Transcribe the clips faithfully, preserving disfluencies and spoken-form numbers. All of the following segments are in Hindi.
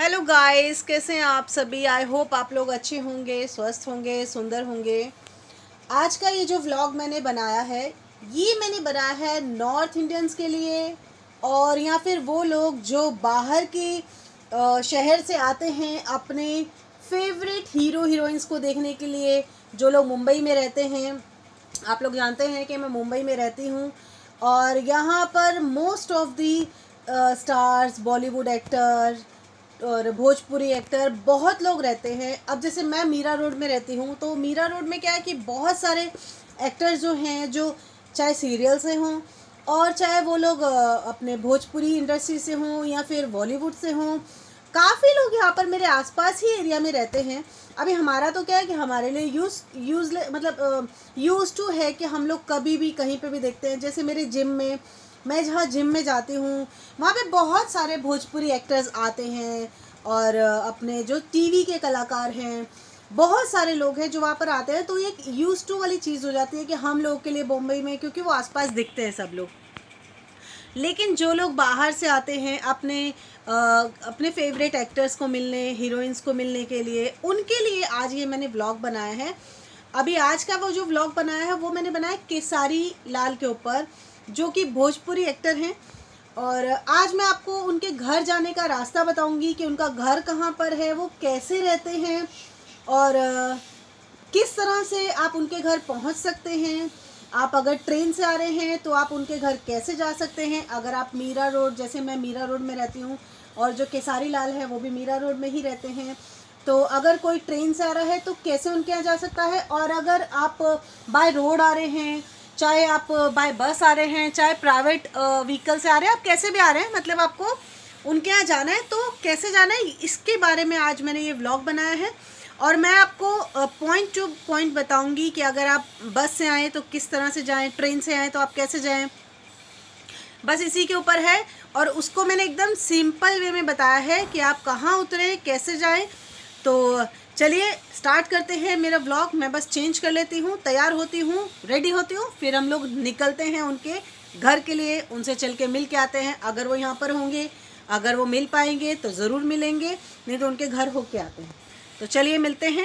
हेलो गाइस, कैसे हैं आप सभी। आई होप आप लोग अच्छे होंगे, स्वस्थ होंगे, सुंदर होंगे। आज का ये जो व्लॉग मैंने बनाया है, ये मैंने बनाया है नॉर्थ इंडियंस के लिए, और या फिर वो लोग जो बाहर के अ, शहर से आते हैं अपने फेवरेट हीरो हीरोइंस को देखने के लिए, जो लोग मुंबई में रहते हैं। आप लोग जानते हैं कि मैं मुंबई में रहती हूँ, और यहाँ पर most of the stars, Bollywood actor और भोजपुरी एक्टर बहुत लोग रहते हैं। अब जैसे मैं मीरा रोड में रहती हूँ, तो मीरा रोड में क्या है कि बहुत सारे एक्टर्स जो हैं, जो चाहे सीरियल से हों और चाहे वो लोग अ, अपने भोजपुरी इंडस्ट्री से हों या फिर बॉलीवुड से हों, काफ़ी लोग यहाँ पर मेरे आसपास ही एरिया में रहते हैं। अभी हमारा तो क्या है कि हमारे लिए यूज़ यूज मतलब यूज़ टू है कि हम लोग कभी भी कहीं पे भी देखते हैं। जैसे मेरे जिम में, मैं जहाँ जिम में जाती हूँ, वहाँ पे बहुत सारे भोजपुरी एक्टर्स आते हैं, और अपने जो टीवी के कलाकार हैं, बहुत सारे लोग हैं जो वहाँ पर आते हैं। तो ये एक यूज़ टू वाली चीज़ हो जाती है कि हम लोग के लिए मुंबई में, क्योंकि वो आसपास दिखते हैं सब लोग। लेकिन जो लोग बाहर से आते हैं अपने आ, अपने फेवरेट एक्टर्स को मिलने, हीरोइंस को मिलने के लिए, उनके लिए आज ये मैंने व्लॉग बनाया है। अभी आज का वो जो व्लॉग बनाया है वो मैंने बनाया केसारी लाल के ऊपर, जो कि भोजपुरी एक्टर हैं। और आज मैं आपको उनके घर जाने का रास्ता बताऊंगी कि उनका घर कहाँ पर है, वो कैसे रहते हैं, और किस तरह से आप उनके घर पहुँच सकते हैं। आप अगर ट्रेन से आ रहे हैं तो आप उनके घर कैसे जा सकते हैं। अगर आप मीरा रोड, जैसे मैं मीरा रोड में रहती हूँ और जो केसारी लाल है वो भी मीरा रोड में ही रहते हैं, तो अगर कोई ट्रेन से आ रहा है तो कैसे उनके यहाँ जा सकता है। और अगर आप बाय रोड आ रहे हैं, चाहे आप बाय बस आ रहे हैं, चाहे प्राइवेट व्हीकल से आ रहे हैं, आप कैसे भी आ रहे हैं, मतलब आपको उनके यहाँ जाना है तो कैसे जाना है, इसके बारे में आज मैंने ये व्लॉग बनाया है। और मैं आपको पॉइंट टू पॉइंट बताऊंगी कि अगर आप बस से आएँ तो किस तरह से जाएं, ट्रेन से आएँ तो आप कैसे जाएं, बस इसी के ऊपर है। और उसको मैंने एकदम सिंपल वे में बताया है कि आप कहाँ उतरें, कैसे जाएं। तो चलिए स्टार्ट करते हैं मेरा व्लॉग। मैं बस चेंज कर लेती हूँ, तैयार होती हूँ, रेडी होती हूँ, फिर हम लोग निकलते हैं उनके घर के लिए। उनसे चल के मिल के आते हैं, अगर वो यहाँ पर होंगे, अगर वो मिल पाएंगे तो ज़रूर मिलेंगे, नहीं तो उनके घर होके आते हैं। तो चलिए मिलते हैं।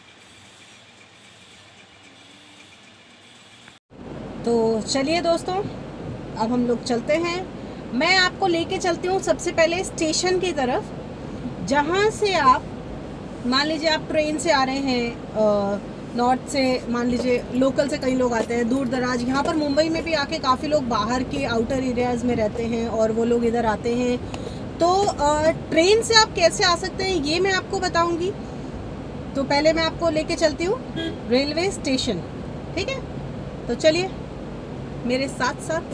तो चलिए दोस्तों, अब हम लोग चलते हैं। मैं आपको लेके चलती हूँ सबसे पहले स्टेशन की तरफ, जहाँ से आप मान लीजिए आप ट्रेन से आ रहे हैं नॉर्थ से, मान लीजिए लोकल से कई लोग आते हैं दूर दराज। यहाँ पर मुंबई में भी आके काफ़ी लोग बाहर के आउटर एरियाज़ में रहते हैं और वो लोग इधर आते हैं। तो आ, ट्रेन से आप कैसे आ सकते हैं ये मैं आपको बताऊंगी। तो पहले मैं आपको लेके चलती हूँ रेलवे स्टेशन, ठीक है। तो चलिए मेरे साथ साथ।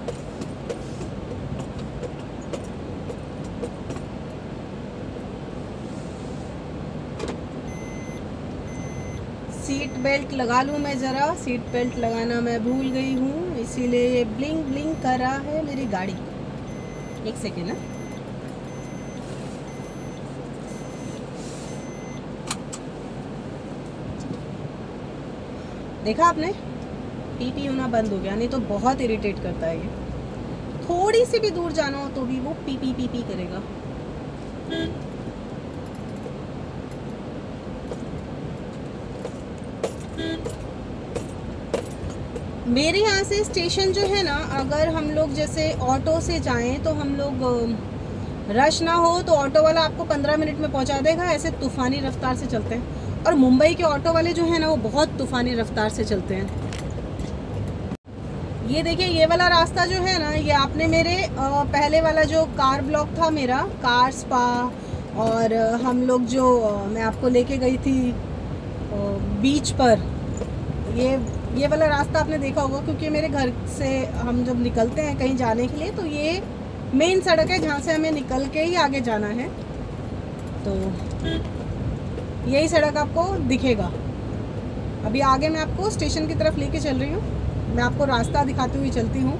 सीट बेल्ट लगा लूँ मैं ज़रा, सीट बेल्ट लगाना मैं भूल गई हूँ, इसीलिए ये ब्लिंक ब्लिंक कर रहा है मेरी गाड़ी। एक सेकेंड ना। देखा आपने, पी पी होना बंद हो गया, नहीं तो बहुत इरिटेट करता है ये। थोड़ी सी भी दूर जाना हो तो भी वो पी पी पी पी करेगा। मेरे यहाँ से स्टेशन जो है ना, अगर हम लोग जैसे ऑटो से जाएं तो हम लोग रश ना हो तो ऑटो वाला आपको पंद्रह मिनट में पहुँचा देगा, ऐसे तूफ़ानी रफ्तार से चलते हैं। और मुंबई के ऑटो वाले जो है ना, वो बहुत तूफ़ानी रफ्तार से चलते हैं। ये देखिए, ये वाला रास्ता जो है ना, ये आपने मेरे पहले वाला जो कार ब्लॉक था मेरा, कार स्पा, और हम लोग जो मैं आपको लेके गई थी बीच पर, ये ये वाला रास्ता आपने देखा होगा, क्योंकि मेरे घर से हम जब निकलते हैं कहीं जाने के लिए तो ये मेन सड़क है जहाँ से हमें निकल के ही आगे जाना है। तो यही सड़क आपको दिखेगा। अभी आगे मैं आपको स्टेशन की तरफ लेके चल रही हूँ, मैं आपको रास्ता दिखाती हुई चलती हूँ।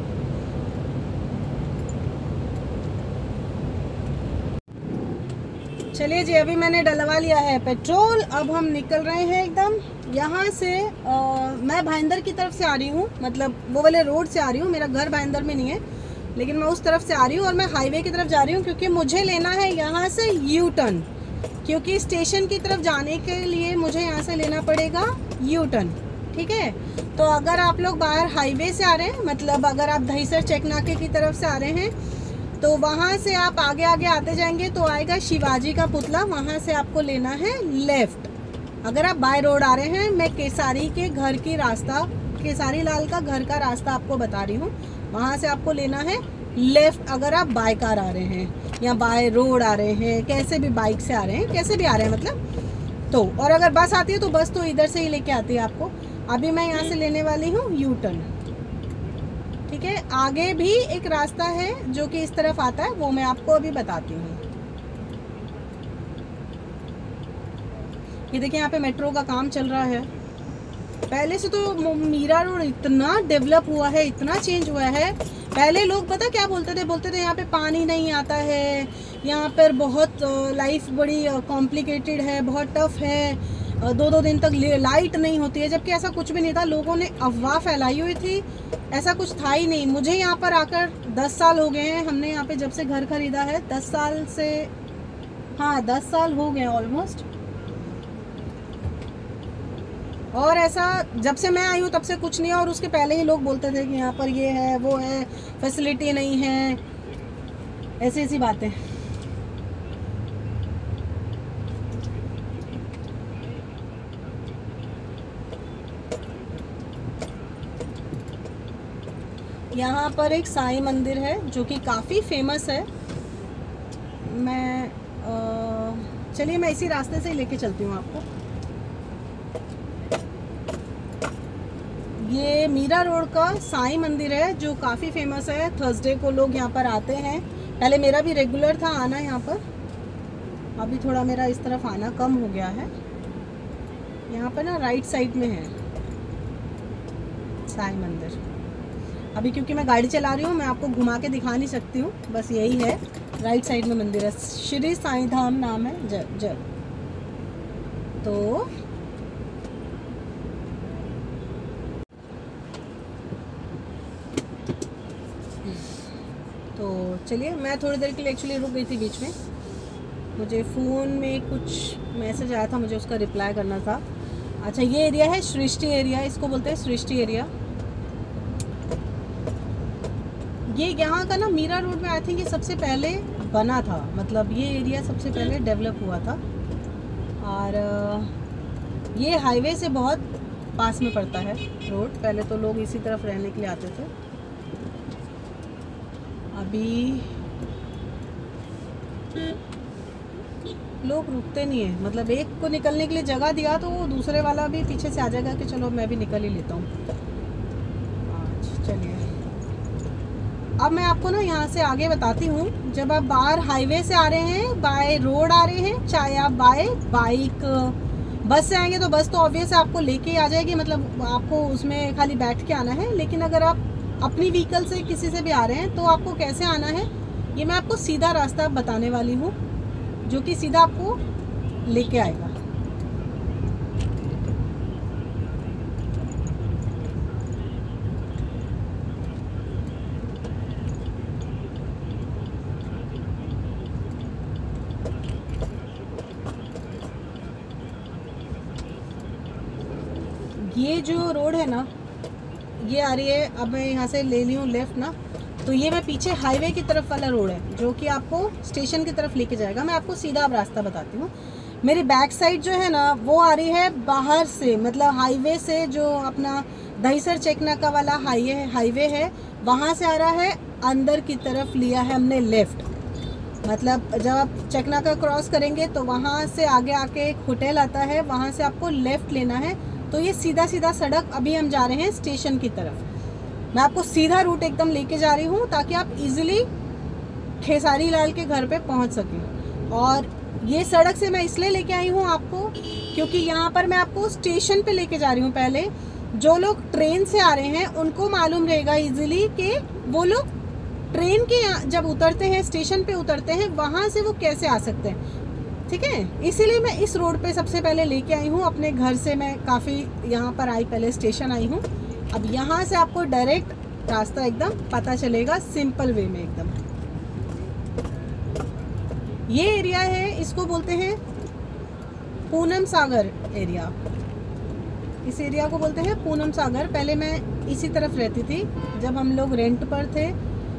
चलिए जी, अभी मैंने डलवा लिया है पेट्रोल, अब हम निकल रहे हैं एकदम यहाँ से। आ, मैं भाईंदर की तरफ से आ रही हूँ, मतलब वो वाले रोड से आ रही हूँ, मेरा घर भाईंदर में नहीं है। लेकिन मैं उस तरफ से आ रही हूँ और मैं हाईवे की तरफ जा रही हूँ क्योंकि मुझे लेना है यहाँ से यू टर्न, क्योंकि स्टेशन की तरफ जाने के लिए मुझे यहाँ से लेना पड़ेगा यू टर्न। ठीक है, तो अगर आप लोग बाहर हाईवे से आ रहे हैं, मतलब अगर आप दहीसर चेकनाके की तरफ से आ रहे हैं तो वहाँ से आप आगे आगे आते जाएंगे तो आएगा शिवाजी का पुतला, वहाँ से आपको लेना है लेफ़्ट। अगर आप बाय रोड आ रहे हैं, मैं केसारी के घर की रास्ता, केसारी लाल का घर का रास्ता आपको बता रही हूँ, वहाँ से आपको लेना है लेफ़्ट। अगर आप बाय कार आ रहे हैं या बाय रोड आ रहे हैं, कैसे भी बाइक से आ रहे हैं, कैसे भी आ रहे हैं मतलब तो, और अगर बस आती है तो बस तो इधर से ही लेके आती है आपको। अभी मैं यहाँ से लेने वाली हूँ यू टर्न। ठीक है, आगे भी एक रास्ता है जो कि इस तरफ आता है, वो मैं आपको अभी बताती हूँ। ये देखिए यहाँ पे मेट्रो का काम चल रहा है। पहले से तो मीरा रोड इतना डेवलप हुआ है, इतना चेंज हुआ है। पहले लोग पता क्या बोलते थे, बोलते थे यहाँ पे पानी नहीं आता है, यहाँ पर बहुत लाइफ बड़ी कॉम्प्लिकेटेड है, बहुत टफ है, दो दो दिन तक लाइट नहीं होती है, जबकि ऐसा कुछ भी नहीं था। लोगों ने अफवाह फैलाई हुई थी, ऐसा कुछ था ही नहीं। मुझे यहाँ पर आकर दस साल हो गए हैं, हमने यहाँ पे जब से घर खरीदा है दस साल से, हाँ दस साल हो गए ऑलमोस्ट। और ऐसा जब से मैं आई हूँ तब से कुछ नहीं है, और उसके पहले ही लोग बोलते थे कि यहाँ पर ये है वो है, फैसिलिटी नहीं है, ऐसी ऐसी बातें। यहाँ पर एक साईं मंदिर है जो कि काफ़ी फेमस है। मैं चलिए मैं इसी रास्ते से ही लेके चलती हूँ आपको। ये मीरा रोड का साईं मंदिर है जो काफ़ी फेमस है। थर्सडे को लोग यहाँ पर आते हैं। पहले मेरा भी रेगुलर था आना यहाँ पर, अभी थोड़ा मेरा इस तरफ आना कम हो गया है। यहाँ पर ना राइट साइड में है साईं मंदिर। अभी क्योंकि मैं गाड़ी चला रही हूँ, मैं आपको घुमा के दिखा नहीं सकती हूँ, बस यही है, राइट साइड में मंदिर है। श्री साईं धाम नाम है। जय जय। तो तो चलिए, मैं थोड़ी देर के लिए एक्चुअली रुक गई थी बीच में, मुझे फ़ोन में कुछ मैसेज आया था, मुझे उसका रिप्लाई करना था। अच्छा, ये एरिया है सृष्टि एरिया, इसको बोलते हैं सृष्टि एरिया। ये यहाँ का ना मीरा रोड में आई थिंक ये सबसे पहले बना था, मतलब ये एरिया सबसे पहले डेवलप हुआ था। और ये हाईवे से बहुत पास में पड़ता है रोड। पहले तो लोग इसी तरफ रहने के लिए आते थे, अभी लोग रुकते नहीं है। मतलब एक को निकलने के लिए जगह दिया तो वो दूसरे वाला भी पीछे से आ जाएगा कि चलो मैं भी निकल ही लेता हूँ। चलिए, अब मैं आपको ना यहाँ से आगे बताती हूँ। जब आप बाहर हाईवे से आ रहे हैं, बाय रोड आ रहे हैं, चाहे आप बाय बाइक बस से आएंगे तो बस तो ऑब्वियस आपको लेके आ जाएगी, मतलब आपको उसमें खाली बैठ के आना है। लेकिन अगर आप अपनी व्हीकल से किसी से भी आ रहे हैं तो आपको कैसे आना है, ये मैं आपको सीधा रास्ता बताने वाली हूँ जो कि सीधा आपको लेके आएगा। ये जो रोड है ना, ये आ रही है, अब मैं यहाँ से ले ली हूँ लेफ़्ट ना, तो ये मैं पीछे हाईवे की तरफ वाला रोड है जो कि आपको स्टेशन की तरफ लेके जाएगा। मैं आपको सीधा अब रास्ता बताती हूँ। मेरी बैक साइड जो है ना वो आ रही है बाहर से, मतलब हाईवे से, जो अपना दहीसर चेकनाका वाला हाईवे है हाईवे है वहाँ से आ रहा है। अंदर की तरफ लिया है हमने लेफ़्ट, मतलब जब आप चेकनाका क्रॉस करेंगे तो वहाँ से आगे आके एक होटल आता है, वहाँ से आपको लेफ़्ट लेना है। तो ये सीधा सीधा सड़क, अभी हम जा रहे हैं स्टेशन की तरफ। मैं आपको सीधा रूट एकदम लेके जा रही हूँ ताकि आप इजीली खेसारी लाल के घर पे पहुँच सकें। और ये सड़क से मैं इसलिए लेके आई हूँ आपको क्योंकि यहाँ पर मैं आपको स्टेशन पे लेके जा रही हूँ। पहले जो लोग ट्रेन से आ रहे हैं उनको मालूम रहेगा इजीली कि वो लोग ट्रेन के जब उतरते हैं, स्टेशन पे उतरते हैं, वहाँ से वो कैसे आ सकते हैं। ठीक है, इसीलिए मैं इस रोड पे सबसे पहले लेके आई हूँ। अपने घर से मैं काफ़ी यहाँ पर आई, पहले स्टेशन आई हूँ। अब यहाँ से आपको डायरेक्ट रास्ता एकदम पता चलेगा सिंपल वे में एकदम। ये एरिया है, इसको बोलते हैं पूनम सागर एरिया। इस एरिया को बोलते हैं पूनम सागर। पहले मैं इसी तरफ रहती थी जब हम लोग रेंट पर थे,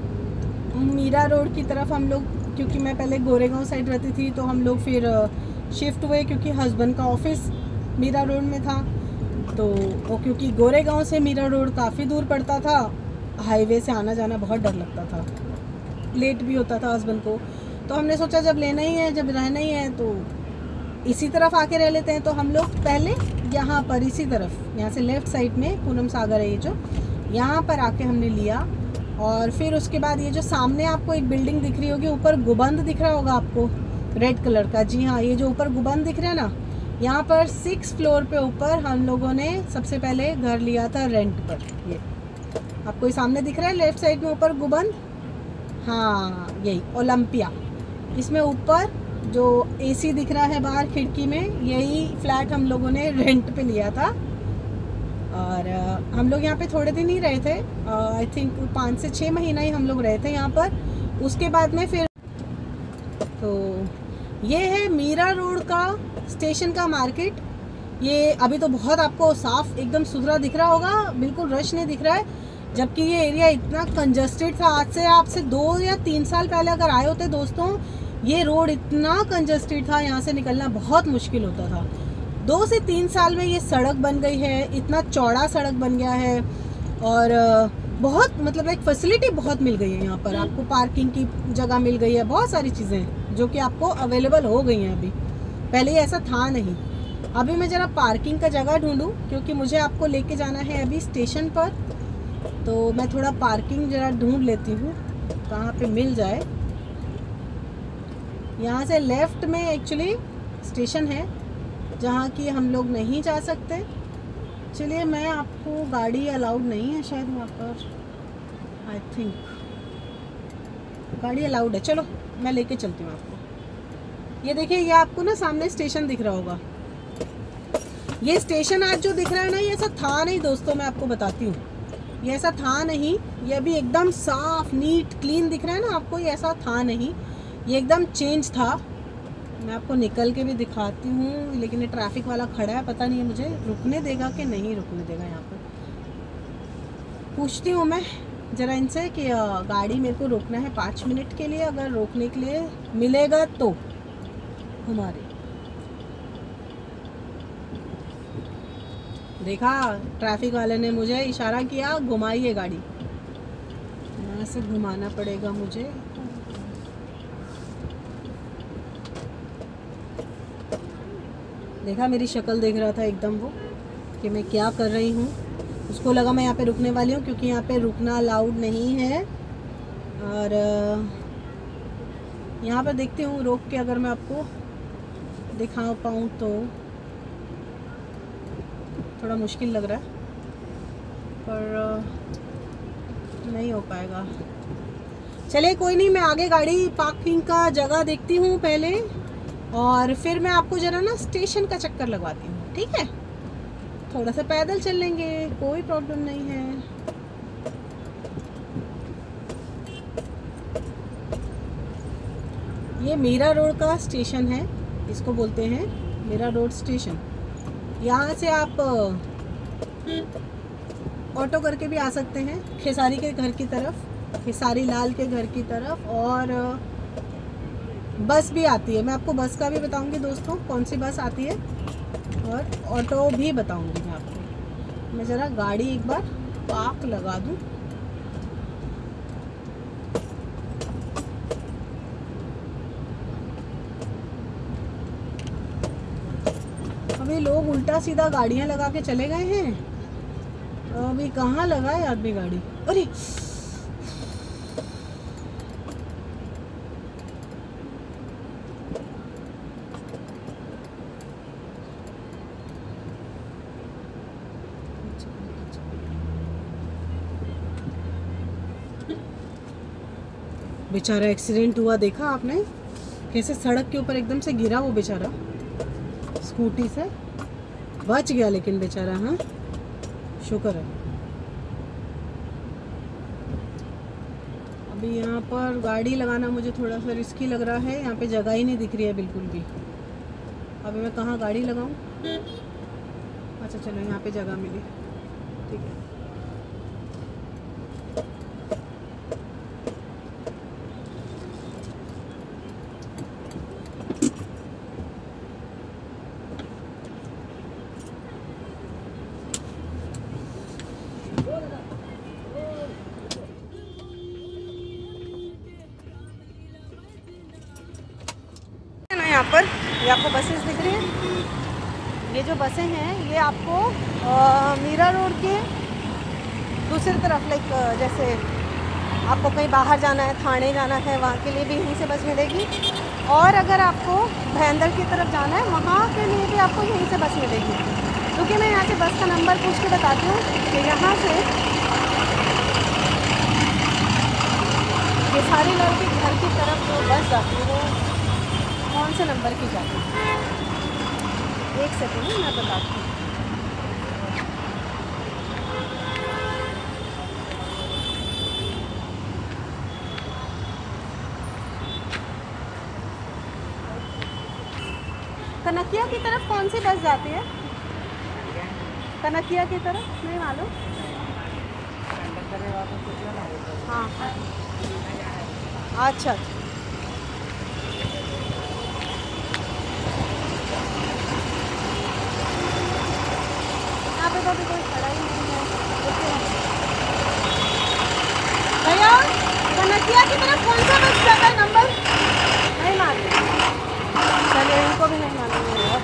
मीरा रोड की तरफ हम लोग, क्योंकि मैं पहले गोरेगांव साइड रहती थी तो हम लोग फिर शिफ्ट हुए क्योंकि हस्बैंड का ऑफिस मीरा रोड में था। तो वो क्योंकि गोरेगांव से मीरा रोड काफ़ी दूर पड़ता था, हाईवे से आना जाना बहुत डर लगता था, लेट भी होता था हस्बैंड को। तो हमने सोचा जब लेना ही है, जब रहना ही है तो इसी तरफ आके रह लेते हैं। तो हम लोग पहले यहाँ पर इसी तरफ, यहाँ से लेफ़्ट साइड में पूनम सागर है ये जो, यहाँ पर आके हमने लिया। और फिर उसके बाद ये जो सामने आपको एक बिल्डिंग दिख रही होगी, ऊपर गुबंद दिख रहा होगा आपको रेड कलर का, जी हाँ, ये जो ऊपर गुबंद दिख रहा है ना, यहाँ पर सिक्स फ्लोर पे ऊपर हम लोगों ने सबसे पहले घर लिया था रेंट पर। ये आपको ये सामने दिख रहा है लेफ़्ट साइड में ऊपर गुबंद, हाँ यही ओलंपिया। इसमें ऊपर जो एसी दिख रहा है बाहर खिड़की में, यही फ्लैट हम लोगों ने रेंट पे लिया था। और हम लोग यहाँ पे थोड़े दिन ही रहे थे, आई थिंक पाँच से छः महीना ही हम लोग रहे थे यहाँ पर। उसके बाद में फिर तो ये है मीरा रोड का स्टेशन का मार्केट। ये अभी तो बहुत आपको साफ एकदम सुथरा दिख रहा होगा, बिल्कुल रश नहीं दिख रहा है, जबकि ये एरिया इतना कंजस्टेड था। आज से आपसे दो या तीन साल पहले अगर आए होते दोस्तों, ये रोड इतना कंजस्टेड था, यहाँ से निकलना बहुत मुश्किल होता था। दो से तीन साल में ये सड़क बन गई है, इतना चौड़ा सड़क बन गया है और बहुत मतलब एक फैसिलिटी बहुत मिल गई है यहाँ पर। आपको पार्किंग की जगह मिल गई है, बहुत सारी चीज़ें जो कि आपको अवेलेबल हो गई हैं अभी, पहले ऐसा था नहीं। अभी मैं ज़रा पार्किंग का जगह ढूंढूं क्योंकि मुझे आपको लेके जाना है अभी स्टेशन पर, तो मैं थोड़ा पार्किंग ज़रा ढूंढ लेती हूँ कहाँ पे मिल जाए। यहाँ से लेफ़्ट में एक्चुअली स्टेशन है जहाँ कि हम लोग नहीं जा सकते। चलिए, मैं आपको गाड़ी अलाउड नहीं है शायद वहाँ पर, आई थिंक गाड़ी अलाउड है। चलो मैं लेके चलती हूँ आपको। ये देखिए, ये आपको ना सामने स्टेशन दिख रहा होगा। ये स्टेशन आज जो दिख रहा है ना, ये ऐसा था नहीं दोस्तों, मैं आपको बताती हूँ, ये ऐसा था नहीं। ये अभी एकदम साफ नीट क्लीन दिख रहा है ना आपको, ये ऐसा था नहीं, ये एकदम चेंज था। मैं आपको निकल के भी दिखाती हूँ, लेकिन ये ट्रैफिक वाला खड़ा है, पता नहीं है मुझे रुकने देगा कि नहीं रुकने देगा। यहाँ पर पूछती हूँ मैं ज़रा इनसे कि गाड़ी मेरे को रोकना है पाँच मिनट के लिए, अगर रोकने के लिए मिलेगा तो हमारे। देखा, ट्रैफिक वाले ने मुझे इशारा किया, घुमाइए गाड़ी, यहाँ से घुमाना पड़ेगा मुझे। देखा, मेरी शक्ल देख रहा था एकदम वो कि मैं क्या कर रही हूँ। उसको लगा मैं यहाँ पे रुकने वाली हूँ क्योंकि यहाँ पे रुकना अलाउड नहीं है। और यहाँ पर देखती हूँ रोक के अगर मैं आपको दिखा पाऊँ तो। थोड़ा मुश्किल लग रहा है पर नहीं हो पाएगा। चलिए कोई नहीं, मैं आगे गाड़ी पार्किंग का जगह देखती हूँ पहले और फिर मैं आपको ज़रा ना स्टेशन का चक्कर लगवाती हूँ, ठीक है? थोड़ा सा पैदल चल लेंगे, कोई प्रॉब्लम नहीं है। ये मीरा रोड का स्टेशन है, इसको बोलते हैं मीरा रोड स्टेशन। यहाँ से आप ऑटो करके भी आ सकते हैं खेसारी के घर की तरफ, खेसारी लाल के घर की तरफ, और बस भी आती है। मैं आपको बस का भी बताऊंगी दोस्तों कौन सी बस आती है, और ऑटो भी बताऊंगी मैं आपको। मैं ज़रा गाड़ी एक बार पार्क लगा दूं। अभी लोग उल्टा सीधा गाड़ियां लगा के चले गए हैं, अभी कहाँ लगाए आदमी गाड़ी। अरे बेचारा एक्सीडेंट हुआ, देखा आपने कैसे सड़क के ऊपर एकदम से गिरा वो बेचारा, स्कूटी से बच गया लेकिन बेचारा। हाँ, शुक्र है। अभी यहाँ पर गाड़ी लगाना मुझे थोड़ा सा रिस्की लग रहा है, यहाँ पे जगह ही नहीं दिख रही है बिल्कुल भी। अभी मैं कहाँ गाड़ी लगाऊँ? अच्छा चलो यहाँ पे जगह मिली, ठीक है। यहाँ पर ये आपको बसेस दिख रही हैं। ये जो बसें हैं ये आपको मीरा रोड के दूसरी तरफ, लाइक जैसे आपको कहीं बाहर जाना है, थाने जाना है, वहाँ के लिए भी यहीं से बस मिलेगी। और अगर आपको भयंदर की तरफ जाना है वहाँ के लिए भी आपको यहीं से बस मिलेगी। क्योंकि मैं यहाँ से बस का नंबर पूछ के बताती हूँ कि यहाँ से ये सारी लड़की घर की तरफ जो बस जाती है वो कौन से नंबर की जाती है? एक सेकेंड मैं बताती हूँ। कनकिया की तरफ कौन सी बस जाती है? कनकिया की तरफ नहीं मालूम। हाँ अच्छा यहाँ पे तो अभी कोई खड़ा ही नहीं है। भैया कनकिया की तरफ कौन सा बस जाता है? नंबर नहीं मालूम। चलिए इनको भी नहीं मालूम है।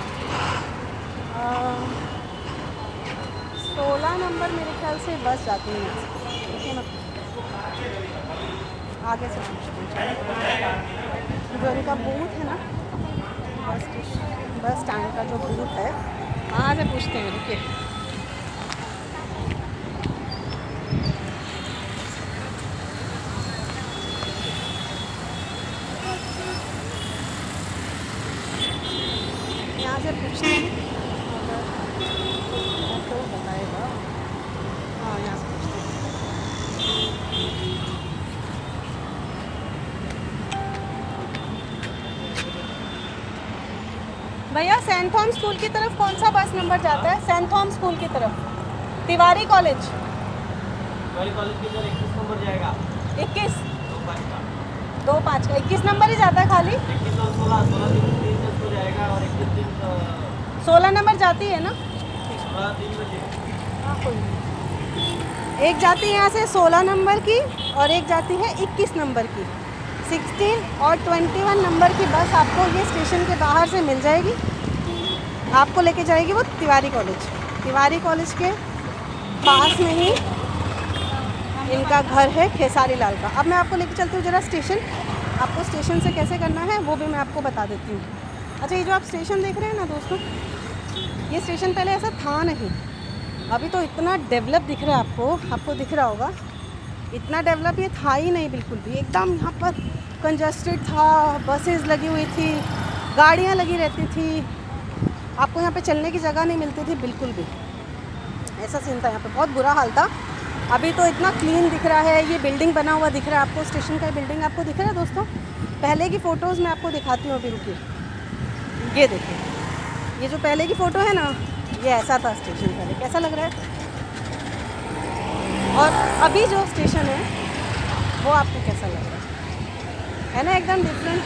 सोलह नंबर मेरे ख्याल से बस जाती है यहाँ से। देखिए मैं आगे से पूछती हूँ जो इनका बूथ है ना, बस बस स्टैंड का जो बूथ है वहाँ से पूछते हैं। रुकिए यहाँ से पूछते हैं, तो बताएगा। हाँ यहाँ से पूछते हैं। भैया सेंट थॉमस स्कूल की तरफ कौन सा बस नंबर जाता है? सेंट थॉमस स्कूल की तरफ तिवारी कॉलेज। तिवारी कॉलेज की तरफ इक्कीस नंबर जाएगा। इक्कीस दो पाँच का इक्कीस नंबर ही जाता है खाली। इक्कीस और सोलह सोलह तीन को जाएगा और इक्कीस दिन सोलह नंबर जाती है ना। तीन बजे हाँ कोई नहीं। एक जाती है यहाँ से सोलह नंबर की और एक जाती है इक्कीस नंबर की। सोलह और इक्कीस नंबर की बस आपको ये स्टेशन के बाहर से मिल जाएगी। आपको लेके जाएगी वो तिवारी कॉलेज। तिवारी कॉलेज के पास में ही इनका घर है खेसारी लाल का। अब मैं आपको लेके चलती हूँ जरा स्टेशन। आपको स्टेशन से कैसे करना है वो भी मैं आपको बता देती हूँ। अच्छा ये जो आप स्टेशन देख रहे हैं ना दोस्तों, ये स्टेशन पहले ऐसा था नहीं। अभी तो इतना डेवलप दिख रहा है आपको, आपको दिख रहा होगा। इतना डेवलप ये था ही नहीं बिल्कुल भी। एकदम यहाँ पर कंजस्टेड था, बसेस लगी हुई थी, गाड़ियाँ लगी रहती थी, आपको यहाँ पे चलने की जगह नहीं मिलती थी बिल्कुल भी। ऐसा सीन था यहाँ पे, बहुत बुरा हाल था। अभी तो इतना क्लीन दिख रहा है। ये बिल्डिंग बना हुआ दिख रहा है आपको, स्टेशन का बिल्डिंग आपको दिख रहा है दोस्तों। पहले की फ़ोटोज़ मैं आपको दिखाती हूँ। अभी रुकिए, ये देखिए, ये जो पहले की फ़ोटो है ना, ये ऐसा था स्टेशन पहले। कैसा लग रहा है? और अभी जो स्टेशन है वो आपको कैसा लग रहा है? है ना एकदम डिफरेंट,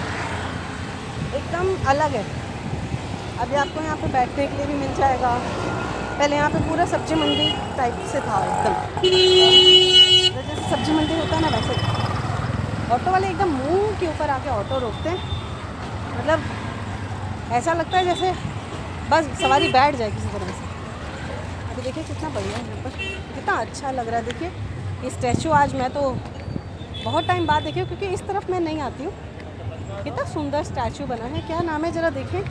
एकदम अलग है। अभी आपको यहाँ पे बैठने के लिए भी मिल जाएगा। पहले यहाँ पे पूरा सब्जी मंडी टाइप से था एकदम, जैसे सब्जी मंडी होता है ना वैसे। ऑटो वाले एकदम मुंह के ऊपर आके ऑटो रोकते हैं, मतलब ऐसा लगता है जैसे बस सवारी बैठ जाए किसी तरह से। अभी देखिए कितना बढ़िया है यहाँ पर, कितना अच्छा लग रहा है। देखिए ये स्टैचू आज मैं तो बहुत टाइम बाद देखी, क्योंकि इस तरफ मैं नहीं आती हूँ। कितना सुंदर स्टैचू बना है। क्या नाम है ज़रा देखें?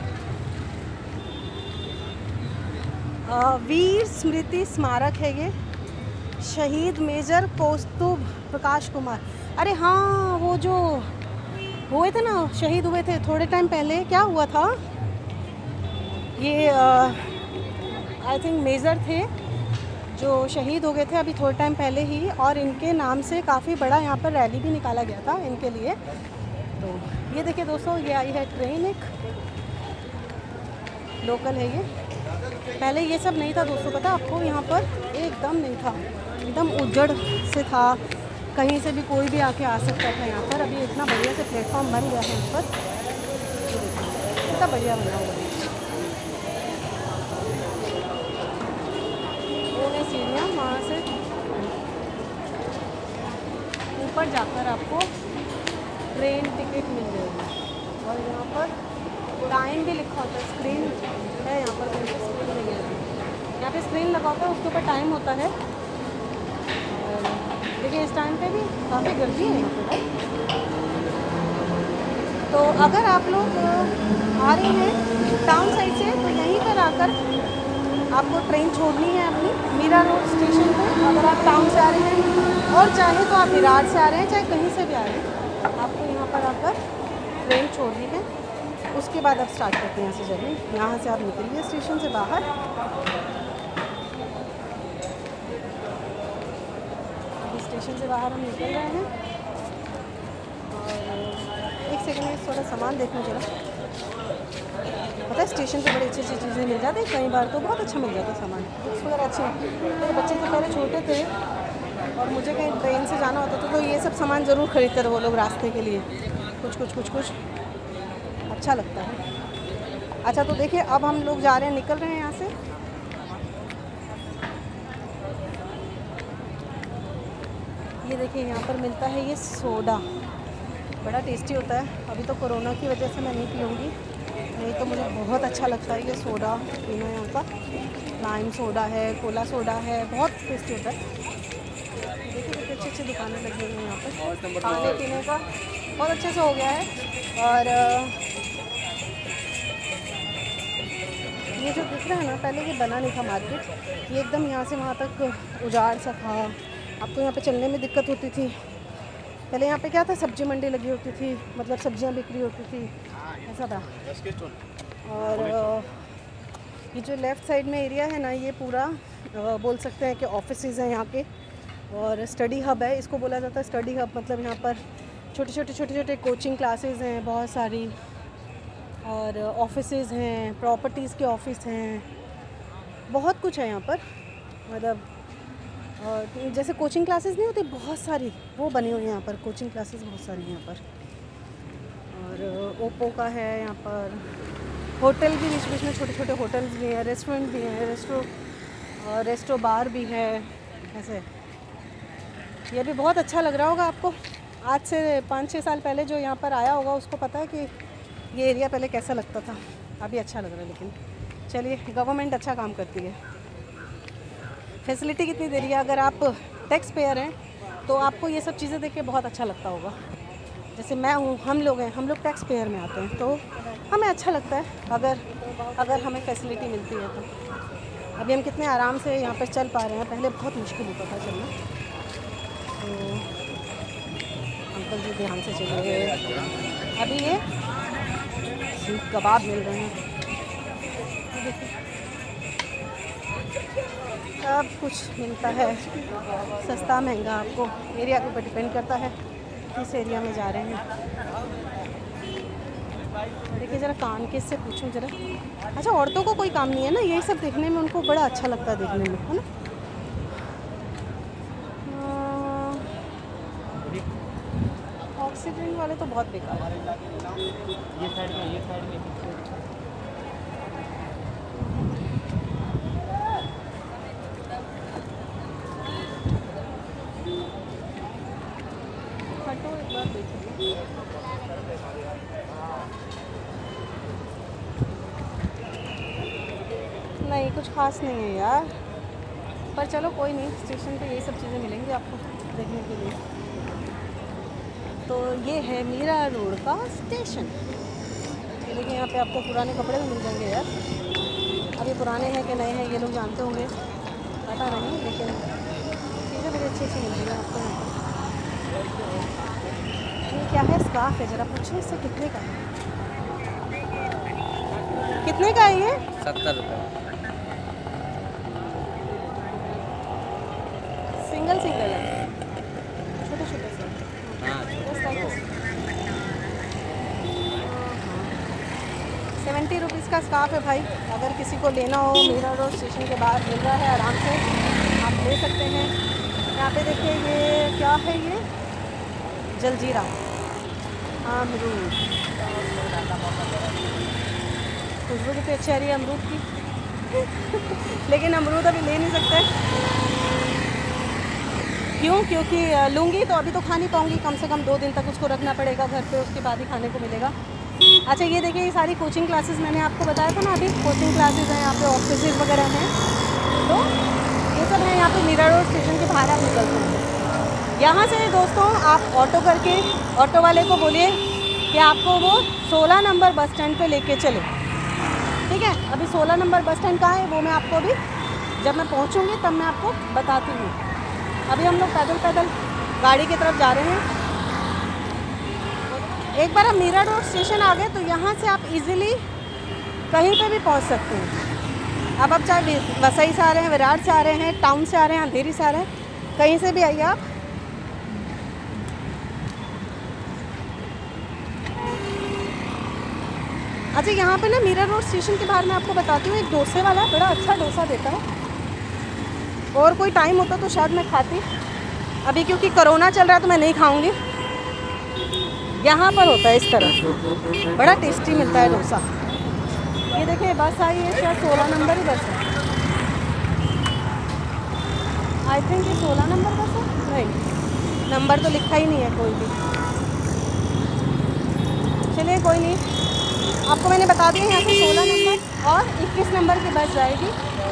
वीर स्मृति स्मारक है ये, शहीद मेजर कौस्तुभ प्रकाश कुमार। अरे हाँ, वो जो हुए थे ना, शहीद हुए थे थोड़े टाइम पहले। क्या हुआ था? ये आई थिंक मेजर थे जो शहीद हो गए थे अभी थोड़े टाइम पहले ही, और इनके नाम से काफ़ी बड़ा यहाँ पर रैली भी निकाला गया था इनके लिए। तो ये देखिए दोस्तों, ये आई है ट्रेन, एक लोकल है ये। पहले ये सब नहीं था दोस्तों, पता आपको, यहाँ पर एकदम नहीं था, एकदम उजड़ से था, कहीं से भी कोई भी आके आ सकता था यहाँ पर। अभी इतना बढ़िया से प्लेटफॉर्म बन गया है यहाँ पर, इतना बढ़िया बना हुआ है। वो है सीढ़ियाँ, वहाँ से ऊपर जाकर आपको ट्रेन टिकट मिल जाएगी। और यहाँ पर टाइम भी लिखा होता है, स्क्रीन है यहाँ पर, कहीं पर स्क्रीन नहीं है, यहाँ पे स्क्रीन लगा होता है, उसके ऊपर टाइम होता है। देखिए इस टाइम पे भी काफ़ी गर्दी है यहाँ पर। तो अगर आप लोग आ रहे हैं टाउन साइड से तो यहीं पर आकर आपको ट्रेन छोड़नी है अपनी मीरा रोड स्टेशन पे। अगर आप टाउन से आ रहे हैं और चाहे तो आप विरार से आ रहे हैं, चाहे कहीं से भी आ रहे हैं, आपको यहाँ पर आकर ट्रेन छोड़नी है। उसके बाद आप स्टार्ट करते हैं यहाँ से जर्नी। यहाँ से आप निकलिए स्टेशन से बाहर। अभी स्टेशन से बाहर हम निकल रहे हैं और एक सेकंड में थोड़ा सामान देखना जरा। पता है स्टेशन पे बड़ी अच्छी अच्छी चीज़ें मिल जाती हैं, कई बार तो बहुत अच्छा मिल जाता है सामान, बुक्स वगैरह अच्छे। मेरे बच्चे तो पहले छोटे थे और मुझे कहीं ट्रेन से जाना होता था तो ये सब सामान ज़रूर खरीदते रहो लोग रास्ते के लिए, कुछ कुछ कुछ कुछ अच्छा लगता है। अच्छा तो देखिए अब हम लोग जा रहे हैं, निकल रहे हैं यहाँ से। ये देखिए यहाँ पर मिलता है ये सोडा, बड़ा टेस्टी होता है। अभी तो कोरोना की वजह से मैं नहीं पीऊँगी, नहीं तो मुझे बहुत अच्छा लगता है ये सोडा पीना। यहाँ का लाइम सोडा है, कोला सोडा है, बहुत टेस्टी होता है। देखिए कितनी अच्छी अच्छी दुकानें लगी हुई हैं यहाँ पर, खाने पीने का बहुत अच्छे से हो गया है। और ये जो दिख रहा है ना, पहले ये बना नहीं था मार्केट, ये एकदम यहाँ से वहाँ तक उजाड़ सा था। अब तो यहाँ पे चलने में दिक्कत होती थी। पहले यहाँ पे क्या था, सब्जी मंडी लगी होती थी, मतलब सब्जियाँ बिक्री होती थी, ऐसा था। और ये जो लेफ़्ट साइड में एरिया है ना, ये पूरा बोल सकते हैं कि ऑफिसेज हैं यहाँ के, और स्टडी हब है, इसको बोला जाता है स्टडी हब। मतलब यहाँ पर छोटे छोटे छोटे छोटे कोचिंग क्लासेस हैं बहुत सारी, और ऑफिसेज हैं, प्रॉपर्टीज़ के ऑफिस हैं, बहुत कुछ है यहाँ पर। मतलब और जैसे कोचिंग क्लासेस नहीं होती बहुत सारी, वो बनी हुई हैं यहाँ पर, कोचिंग क्लासेस बहुत सारी हैं यहाँ पर। और ओप्पो का है यहाँ पर, होटल भी बीच बीच में छोटे छोटे होटल्स भी हैं, रेस्टोरेंट भी हैं, रेस्टो और रेस्टो बार भी है ऐसे। ये भी बहुत अच्छा लग रहा होगा आपको। आज से पाँच छः साल पहले जो यहाँ पर आया होगा उसको पता है कि ये एरिया पहले कैसा लगता था। अभी अच्छा लग रहा है, लेकिन चलिए गवर्नमेंट अच्छा काम करती है। फैसिलिटी कितनी दे रही है। अगर आप टैक्स पेयर हैं तो आपको ये सब चीज़ें देख के बहुत अच्छा लगता होगा। जैसे मैं हूँ, हम लोग हैं, हम लोग टैक्स पेयर में आते हैं तो हमें अच्छा लगता है अगर अगर हमें फैसिलिटी मिलती है तो। अभी हम कितने आराम से यहाँ पर चल पा रहे हैं, पहले बहुत मुश्किल होता था चलना। तो अंकल जी ध्यान से चलिए। अभी ये सीख कबाब मिल रहे हैं, सब कुछ मिलता है, सस्ता महंगा आपको एरिया के ऊपर डिपेंड करता है किस एरिया में जा रहे हैं। देखिए ज़रा कान के इससे पूछूं ज़रा। अच्छा औरतों को कोई काम नहीं है ना, यही सब देखने में उनको बड़ा अच्छा लगता है देखने में, है ना। ऑक्सीजन वाले तो बहुत बेकार है। ये साइड में, ये साइड में हटो एक बार देखिए। नहीं कुछ खास नहीं है यार, पर चलो कोई नहीं, स्टेशन पे यही सब चीज़ें मिलेंगी आपको देखने के लिए। तो ये है मीरा रोड का स्टेशन। देखिए यहाँ पे आपको पुराने कपड़े भी मिल जाएंगे यार। अब ये पुराने हैं कि नए हैं ये लोग जानते होंगे, पता नहीं, लेकिन चीज़ें बड़ी अच्छी अच्छी मिल रही हैं आपको। ये क्या है, स्कार्फ है, ज़रा पूछिए इससे कितने का है। कितने का है ये? सत्तर रुपये। सेवेंटी रुपीज़ का स्कार्फ है भाई। अगर किसी को लेना हो, मीरा रोड स्टेशन के बाहर मिल रहा है, आराम से आप ले सकते हैं। यहाँ पे देखिए ये क्या है, ये जलजीरा अमरूद, खुशबू कितनी अच्छी आ रही है अमरूद की लेकिन अमरूद अभी ले नहीं सकते। क्यों? क्योंकि लूँगी तो अभी तो खा नहीं पाऊँगी, कम से कम दो दिन तक उसको रखना पड़ेगा घर पे, उसके बाद ही खाने को मिलेगा। अच्छा ये देखिए, ये सारी कोचिंग क्लासेस मैंने आपको बताया था ना, अभी कोचिंग क्लासेस हैं यहाँ पे, ऑफिसेज वगैरह हैं, तो ये सब है यहाँ पे मीरा रोड स्टेशन के बाहर आप निकलते हैं। यहाँ से दोस्तों आप ऑटो करके ऑटो वाले को बोलिए कि आपको वो सोलह नंबर बस स्टैंड पे लेके चले, ठीक है। अभी सोलह नंबर बस स्टैंड कहाँ है वो मैं आपको अभी जब मैं पहुँचूँगी तब मैं आपको बताती हूँ। अभी हम लोग पैदल पैदल गाड़ी की तरफ जा रहे हैं। एक बार आप मीरा रोड स्टेशन आ गए तो यहाँ से आप इजीली कहीं पे भी पहुँच सकते हैं। अब आप चाहे वसई से आ रहे हैं, विराट से आ रहे हैं, टाउन से आ रहे हैं, अंधेरी से आ रहे हैं, कहीं से भी आइए आप। अच्छा यहाँ पे ना मीरा रोड स्टेशन के बाहर मैं आपको बताती हूँ, एक डोसे वाला बड़ा अच्छा डोसा देता है, और कोई टाइम होता तो शायद मैं खाती, अभी क्योंकि कोरोना चल रहा है तो मैं नहीं खाऊंगी। यहाँ पर होता है इस तरह, बड़ा टेस्टी मिलता है डोसा। ये देखिए बस आई है, शायद सोलह नंबर ही बस है, आई थिंक ये सोलह नंबर बस है, नहीं नंबर तो लिखा ही नहीं है कोई भी। चलिए कोई नहीं, आपको मैंने बता दिया यहाँ से सोलह नंबर और इक्कीस नंबर की बस जाएगी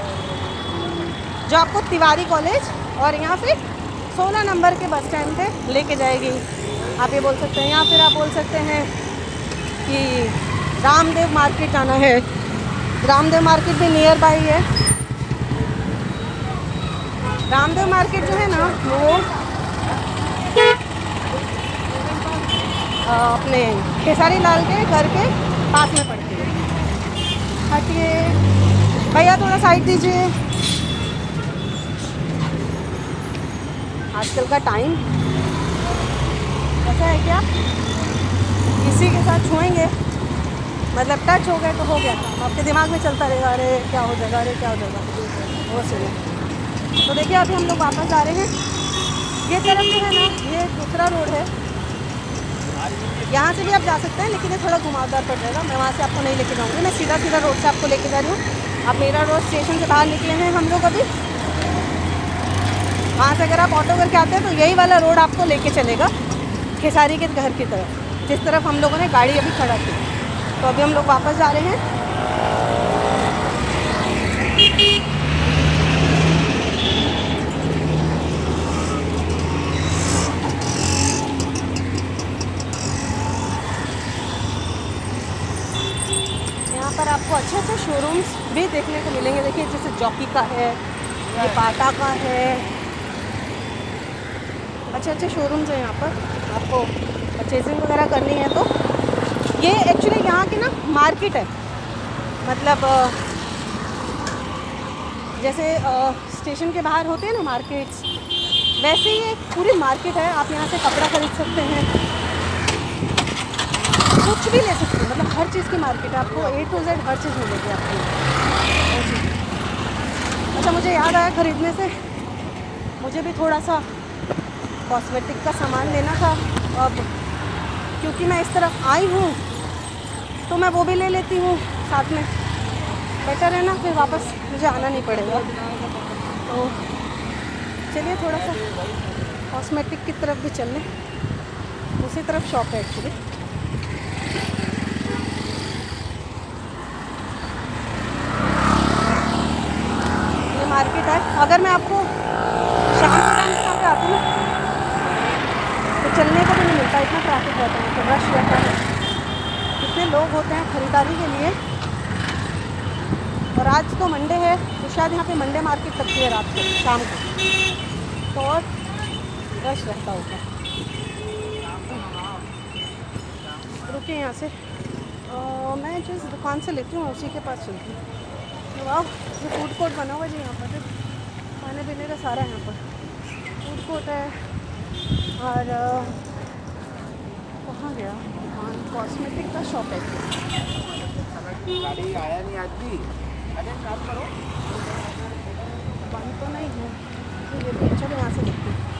जो आपको तिवारी कॉलेज और यहाँ फिर सोलह नंबर के बस स्टैंड पे लेके जाएगी। आप ये बोल सकते हैं, या फिर आप बोल सकते हैं कि रामदेव मार्केट जाना है, रामदेव मार्केट भी नियर बाई है। रामदेव मार्केट जो है ना वो अपने खेसारी लाल के घर के पास में पड़ती है। हटिए भैया, थोड़ा साइड दीजिए। आजकल का टाइम ऐसा है कि आप किसी के साथ छुएंगे मतलब टच हो गए तो हो गया, आपके दिमाग में चलता रहेगा, अरे क्या हो जाएगा, अरे क्या हो जाएगा, वो सुनिए। तो देखिए अभी हम लोग वापस आ रहे हैं। ये तरफ जो है ना ये दूसरा रोड है, यहाँ से भी आप जा सकते हैं लेकिन ये थोड़ा घुमावदार पड़ जाएगा, मैं वहाँ से आपको नहीं लेके जाऊँगी, मैं सीधा सीधा रोड से आपको लेके जा रही हूँ। आप मीरा रोड स्टेशन से बाहर निकले हैं हम लोग अभी, वहाँ से अगर आप ऑटो करके आते हैं तो यही वाला रोड आपको लेके चलेगा खेसारी के घर की तरफ, जिस तरफ हम लोगों ने गाड़ी अभी खड़ा की। तो अभी हम लोग वापस जा रहे हैं। यहाँ पर आपको अच्छे अच्छे शोरूम्स भी देखने को मिलेंगे। देखिए जैसे जॉकी का है, ये बाटा का है, अच्छे अच्छे शोरूम्स हैं यहाँ पर। आपको परचेजिंग वगैरह करनी है तो ये एक्चुअली यहाँ की ना मार्केट है, मतलब जैसे स्टेशन के बाहर होते हैं ना मार्केट्स, वैसे ही एक पूरी मार्केट है। आप यहाँ से कपड़ा खरीद सकते हैं, कुछ भी ले सकते हैं, मतलब हर चीज़ की मार्केट है, आपको ए टू जेड हर चीज़ मिलेगी आपको। अच्छा मुझे याद आया खरीदने से, मुझे भी थोड़ा सा कॉस्मेटिक का सामान लेना था, अब क्योंकि मैं इस तरफ आई हूँ तो मैं वो भी ले लेती हूँ साथ में, बेटर है ना, फिर वापस मुझे आना नहीं पड़ेगा। तो चलिए थोड़ा सा कॉस्मेटिक की तरफ भी चल लें, उसी तरफ शॉप है एक्चुअली। ये मार्केट है। अगर मैं आपको शाम के टाइम यहाँ पे आती हूँ तो चलने को भी नहीं मिलता, इतना ट्रैफिक रहता है, तो रश रहता है, इतने लोग होते हैं ख़रीदारी के लिए। और आज तो मंडे है तो शायद यहाँ पे मंडे मार्केट लगती है रात को, शाम को, तो और रश रहता होगा। रुकिए यहाँ से आ, मैं जिस दुकान से लेती हूँ उसी के पास चलती हूँ। वाह ये फूड कोर्ट बना हुआ है जी, यहाँ पर खाने पीने का सारा यहाँ पर फूड कोर्ट है। और कहाँ गया दुकान, कॉस्मेटिक का शॉप है। गाड़ी आया नहीं आज भी। अरे काम करो। बंद तो नहीं है, ये भी चलो यहाँ से देखते हैं।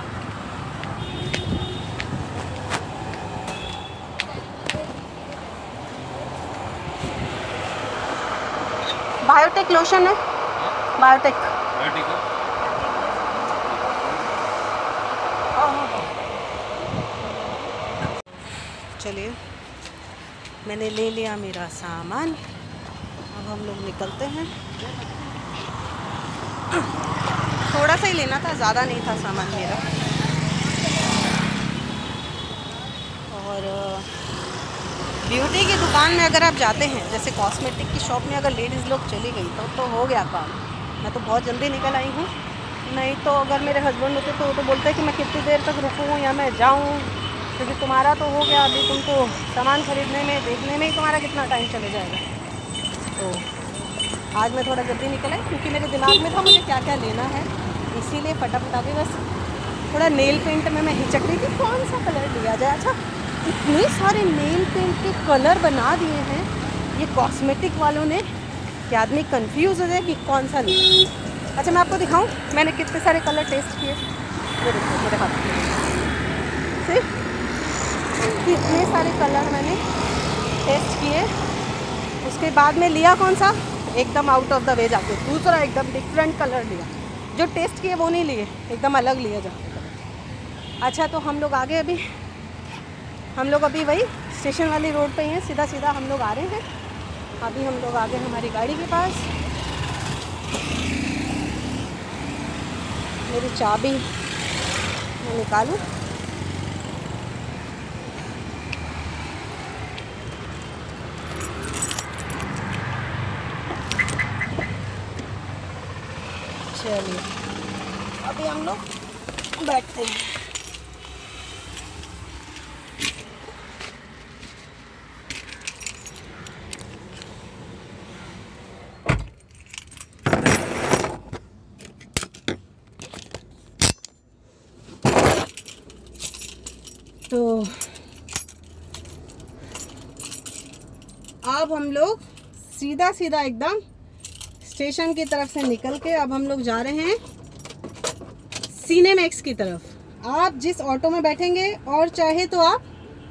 बायोटेक लोशन है, बायोटेक। चलिए, मैंने ले लिया मेरा सामान, अब हम लोग निकलते हैं। थोड़ा सा ही लेना था, ज़्यादा नहीं था सामान मेरा। और ब्यूटी की दुकान में अगर आप जाते हैं, जैसे कॉस्मेटिक की शॉप में अगर लेडीज़ लोग चली गई तो तो हो गया काम। मैं तो बहुत जल्दी निकल आई हूँ, नहीं तो अगर मेरे हस्बैंड होते तो वो तो बोलते कि मैं कितनी देर तक रुकूँ या मैं जाऊँ, क्योंकि तुम्हारा तो हो गया, अभी तुम तो सामान खरीदने में देखने में ही तुम्हारा कितना टाइम चले जाएगा। तो आज मैं थोड़ा जल्दी निकल आई क्योंकि मेरे दिमाग में था मुझे क्या क्या लेना है, इसीलिए फटाफट अभी बस थोड़ा नेल पेंट में मैं हिचक रही थी कौन सा कलर लिया जाए। अच्छा, इतने सारे नेल पेंट के कलर बना दिए हैं ये कॉस्मेटिक वालों ने कि आदमी कंफ्यूज हो जाए कि कौन सा लें। अच्छा, मैं आपको दिखाऊं मैंने कितने सारे कलर टेस्ट किए। ये देखो मेरे हाथ में सिर्फ कितने सारे कलर मैंने टेस्ट किए। उसके बाद में लिया कौन सा, एकदम आउट ऑफ द वे जाके दूसरा एकदम डिफरेंट कलर लिया। जो टेस्ट किए वो नहीं लिए, एकदम अलग लिए जाके। अच्छा, तो हम लोग आगे अभी हम लोग अभी वही स्टेशन वाली रोड पे ही हैं, सीधा सीधा हम लोग आ रहे हैं। अभी हम लोग आ गए हमारी गाड़ी के पास। मेरी चाबी मैं निकालूं। चलिए, अभी हम लोग बैठते हैं। तो अब हम लोग सीधा सीधा एकदम स्टेशन की तरफ से निकल के अब हम लोग जा रहे हैं सिनेमैक्स की तरफ। आप जिस ऑटो में बैठेंगे और चाहे तो आप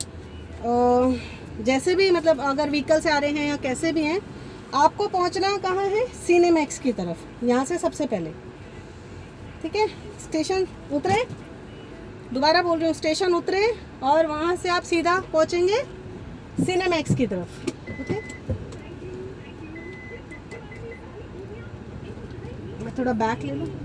जैसे भी, मतलब अगर व्हीकल से आ रहे हैं या कैसे भी हैं, आपको पहुंचना कहाँ है, सिनेमैक्स की तरफ, यहाँ से सबसे पहले। ठीक है, स्टेशन उतरे, दोबारा बोल रही हूँ, स्टेशन उतरे और वहाँ से आप सीधा पहुँचेंगे सिनेमैक्स की तरफ। ओके, मैं थोड़ा बैक ले लूँ।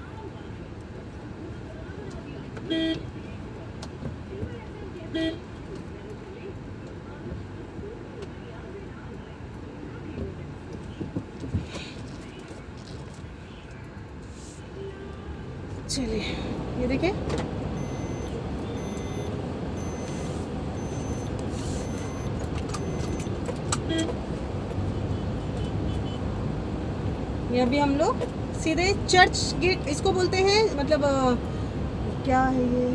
चलिए, ये देखिए, ये अभी हम लोग सीधे चर्च गेट इसको बोलते हैं, मतलब आ, क्या है ये,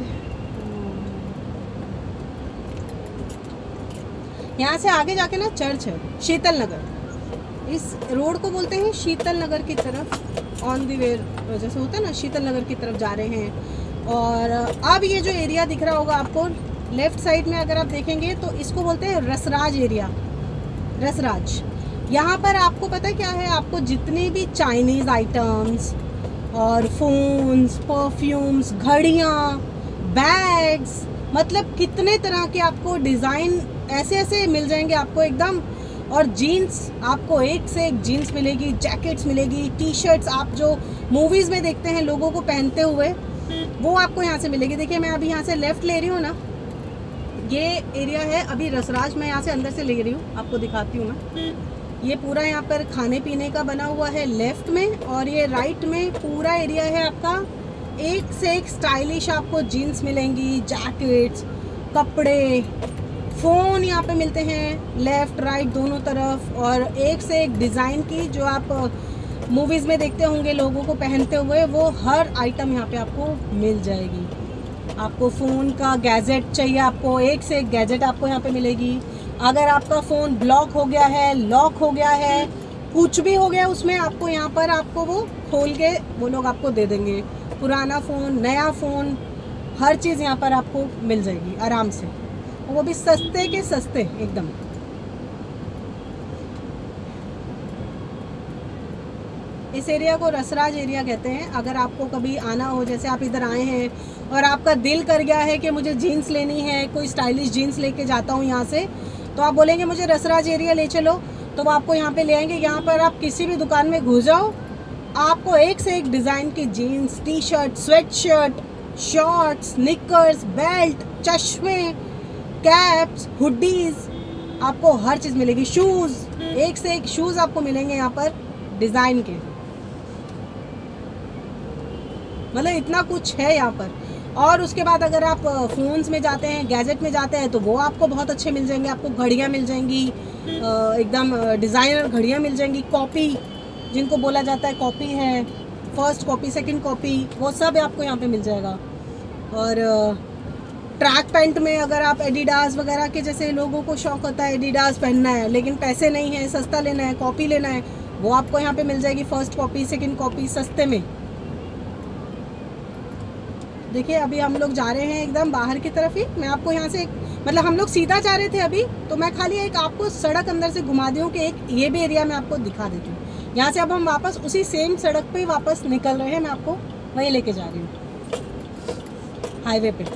यहाँ से आगे जाके ना चर्च है, शीतल नगर। इस रोड को बोलते हैं शीतल नगर की तरफ, ऑन दी वे जैसे होता है ना, शीतल नगर की तरफ जा रहे हैं। और अब ये जो एरिया दिख रहा होगा आपको लेफ्ट साइड में, अगर आप देखेंगे तो इसको बोलते हैं रसराज एरिया, रसराज। यहाँ पर आपको पता है क्या है, आपको जितने भी चाइनीज़ आइटम्स और फ़ोन्स, परफ्यूम्स, घड़ियाँ, बैग्स, मतलब कितने तरह के आपको डिज़ाइन ऐसे ऐसे मिल जाएंगे आपको एकदम। और जीन्स, आपको एक से एक जीन्स मिलेगी, जैकेट्स मिलेगी, टी शर्ट्स आप जो मूवीज़ में देखते हैं लोगों को पहनते हुए, वो आपको यहाँ से मिलेगी। देखिए, मैं अभी यहाँ से लेफ़्ट ले रही हूँ ना, ये एरिया है अभी रसराज, मैं यहाँ से अंदर से ले रही हूँ, आपको दिखाती हूँ मैं। ये पूरा यहाँ पर खाने पीने का बना हुआ है लेफ़्ट में, और ये राइट में पूरा एरिया है आपका एक से एक स्टाइलिश, आपको जीन्स मिलेंगी, जैकेट्स, कपड़े, फ़ोन यहाँ पे मिलते हैं लेफ़्ट राइट दोनों तरफ, और एक से एक डिज़ाइन की जो आप मूवीज़ में देखते होंगे लोगों को पहनते हुए, वो हर आइटम यहाँ पे आपको मिल जाएगी। आपको फ़ोन का गैजेट चाहिए, आपको एक से एक गैजेट आपको यहाँ पे मिलेगी। अगर आपका फ़ोन ब्लॉक हो गया है, लॉक हो गया है, कुछ भी हो गया उसमें, आपको यहाँ पर आपको वो खोल के वो लोग आपको दे देंगे। पुराना फ़ोन, नया फ़ोन, हर चीज़ यहाँ पर आपको मिल जाएगी आराम से, वो भी सस्ते के सस्ते एकदम। इस एरिया को रसराज एरिया कहते हैं। अगर आपको कभी आना हो, जैसे आप इधर आए हैं और आपका दिल कर गया है कि मुझे जीन्स लेनी है, कोई स्टाइलिश जीन्स लेके जाता हूँ यहाँ से, तो आप बोलेंगे मुझे रसराज एरिया ले चलो, तो वो आपको यहाँ पे ले आएंगे। यहाँ पर आप किसी भी दुकान में घुस जाओ, आपको एक से एक डिज़ाइन की jeans, T shirt, sweatshirt, shorts, knickers, belt, चश्मे, कैप्स, हुडीज़, आपको हर चीज़ मिलेगी। शूज़, एक से एक शूज़ आपको मिलेंगे यहाँ पर डिज़ाइन के, मतलब इतना कुछ है यहाँ पर। और उसके बाद अगर आप फ़ोन्स में जाते हैं, गैजेट में जाते हैं, तो वो आपको बहुत अच्छे मिल जाएंगे। आपको घड़ियाँ मिल जाएंगी, एकदम डिज़ाइनर घड़ियाँ मिल जाएंगी। कॉपी, जिनको बोला जाता है कॉपी है, फर्स्ट कॉपी, सेकंड कॉपी, वो सब आपको यहाँ पे मिल जाएगा। और ट्रैक पैंट में अगर आप एडिडास वगैरह के, जैसे लोगों को शौक़ होता है एडिडास पहनना है लेकिन पैसे नहीं है, सस्ता लेना है, कॉपी लेना है, वो आपको यहाँ पे मिल जाएगी फर्स्ट कॉपी, सेकंड कॉपी, सस्ते में। देखिए अभी हम लोग जा रहे हैं एकदम बाहर की तरफ ही। मैं आपको यहाँ से, मतलब हम लोग सीधा जा रहे थे अभी, तो मैं खाली एक आपको सड़क अंदर से घुमा दी हूँ कि एक ये भी एरिया मैं आपको दिखा देती हूँ। यहाँ से अब हम वापस उसी सेम सड़क पे वापस निकल रहे हैं। मैं आपको वहीं लेके जा रही हूँ, हाईवे पे।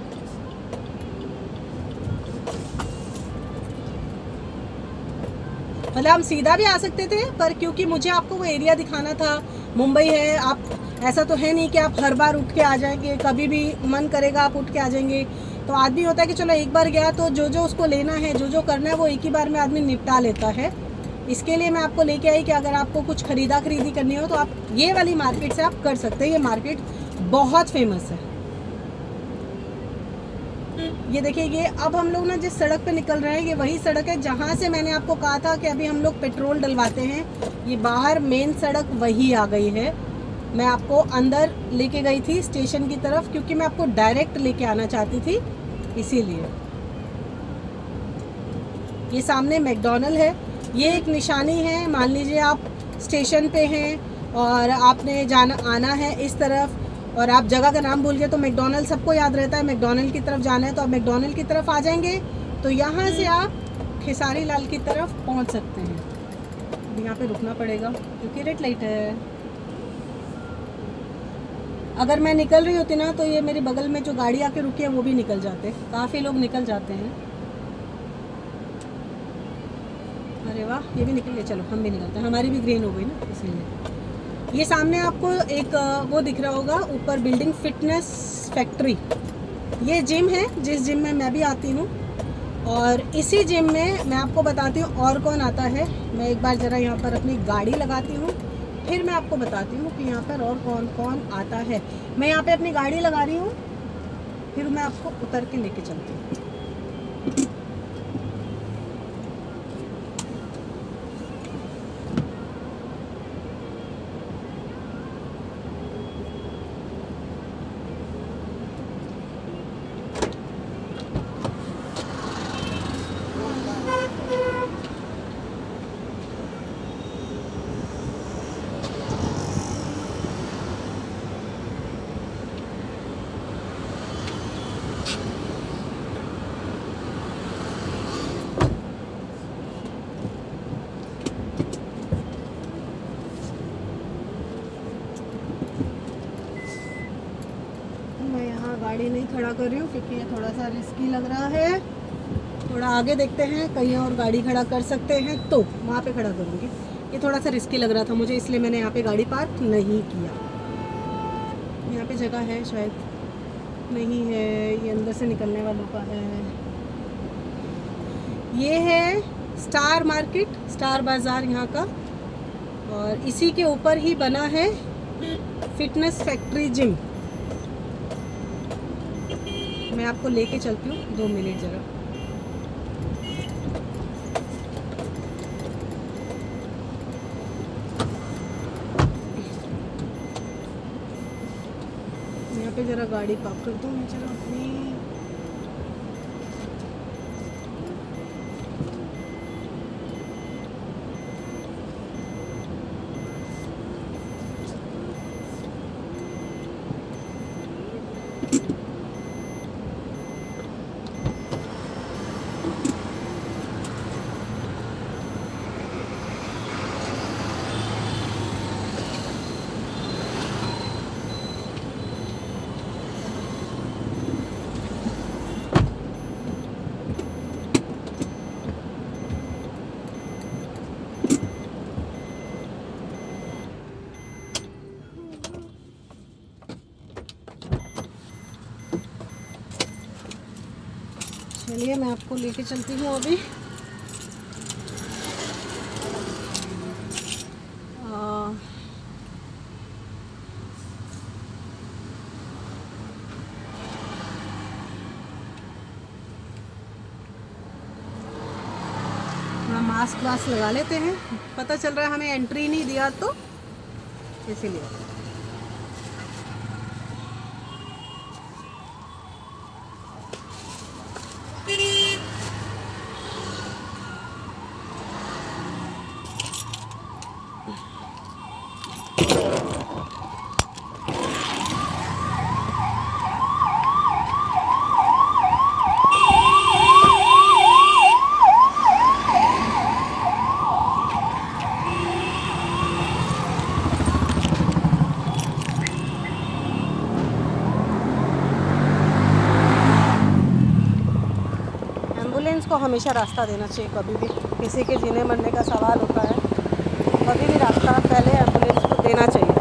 मतलब हम सीधा भी आ सकते थे, पर क्योंकि मुझे आपको वो एरिया दिखाना था। मुंबई है, आप ऐसा तो है नहीं कि आप हर बार उठ के आ जाएंगे, कभी भी मन करेगा आप उठ के आ जाएंगे। तो आदमी होता है कि चलो एक बार गया तो जो जो उसको लेना है, जो जो करना है, वो एक ही बार में आदमी निपटा लेता है। इसके लिए मैं आपको लेके आई कि अगर आपको कुछ खरीदा खरीदी करनी हो तो आप ये वाली मार्केट से आप कर सकते हैं। ये मार्केट बहुत फेमस है। ये देखिए, ये अब हम लोग ना जिस सड़क पे निकल रहे हैं, ये वही सड़क है जहाँ से मैंने आपको कहा था कि अभी हम लोग पेट्रोल डलवाते हैं। ये बाहर मेन सड़क वही आ गई है। मैं आपको अंदर लेके गई थी स्टेशन की तरफ, क्योंकि मैं आपको डायरेक्ट लेके आना चाहती थी, इसीलिए। ये सामने मैकडॉनल्ड है। ये एक निशानी है। मान लीजिए आप स्टेशन पे हैं और आपने जाना आना है इस तरफ, और आप जगह का नाम भूल गए, तो मैकडॉनल्ड सबको याद रहता है, मैकडॉनल्ड की तरफ जाना है तो आप मैकडॉनल्ड की तरफ आ जाएंगे, तो यहाँ से आप खेसारी लाल की तरफ पहुँच सकते हैं। अब यहाँ पे रुकना पड़ेगा क्योंकि रेड लाइट है। अगर मैं निकल रही होती ना, तो ये मेरे बगल में जो गाड़ी आके रुकी है वो भी निकल जाते, काफ़ी लोग निकल जाते हैं। अरे वाह, ये भी निकल गए, चलो हम भी निकलते हैं, हमारी भी ग्रीन हो गई ना, इसलिए। ये सामने आपको एक वो दिख रहा होगा ऊपर बिल्डिंग, फिटनेस फैक्ट्री। ये जिम है जिस जिम में मैं भी आती हूँ, और इसी जिम में मैं आपको बताती हूँ और कौन आता है। मैं एक बार ज़रा यहाँ पर अपनी गाड़ी लगाती हूँ, फिर मैं आपको बताती हूँ कि यहाँ पर और कौन कौन आता है। मैं यहाँ पे अपनी गाड़ी लगा रही हूँ, फिर मैं आपको उतर के लेके चलती हूँ। गाड़ी नहीं खड़ा कर रही हूँ क्योंकि ये थोड़ा सा रिस्की लग रहा है। थोड़ा आगे देखते हैं, कहीं और गाड़ी खड़ा कर सकते हैं तो वहाँ पे खड़ा करूँगी। ये थोड़ा सा रिस्की लग रहा था मुझे, इसलिए मैंने यहाँ पे गाड़ी पार्क नहीं किया। यहाँ पे जगह है शायद, नहीं है, ये अंदर से निकलने वालों का है। ये है स्टार मार्केट, स्टार बाज़ार यहाँ का, और इसी के ऊपर ही बना है फिटनेस फैक्ट्री जिम। मैं आपको लेके चलती हूँ, दो मिनट ज़रा। यहाँ पे ज़रा गाड़ी पार्क कर दूँ मैं ज़रा अपनी। चलिए मैं आपको लेके चलती हूँ अभी। आ, मास्क वास्क लगा लेते हैं, पता चल रहा है हमें एंट्री नहीं दिया तो इसीलिए। एम्बुलेंस को हमेशा रास्ता देना चाहिए, कभी भी किसी के जीने मरने का सवाल होता है, कभी भी रास्ता पहले एम्बुलेंस को देना चाहिए।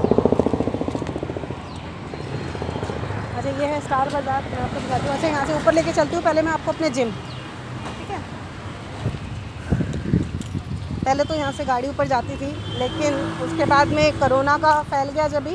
अच्छा ये है स्टार बाज़ार, मैं आपको दिखाती हूँ। अच्छा यहाँ से ऊपर लेके चलती हूँ, पहले मैं आपको अपने जिम, ठीक है। पहले तो यहाँ से गाड़ी ऊपर जाती थी, लेकिन उसके बाद में कोरोना का फैल गया जब भी,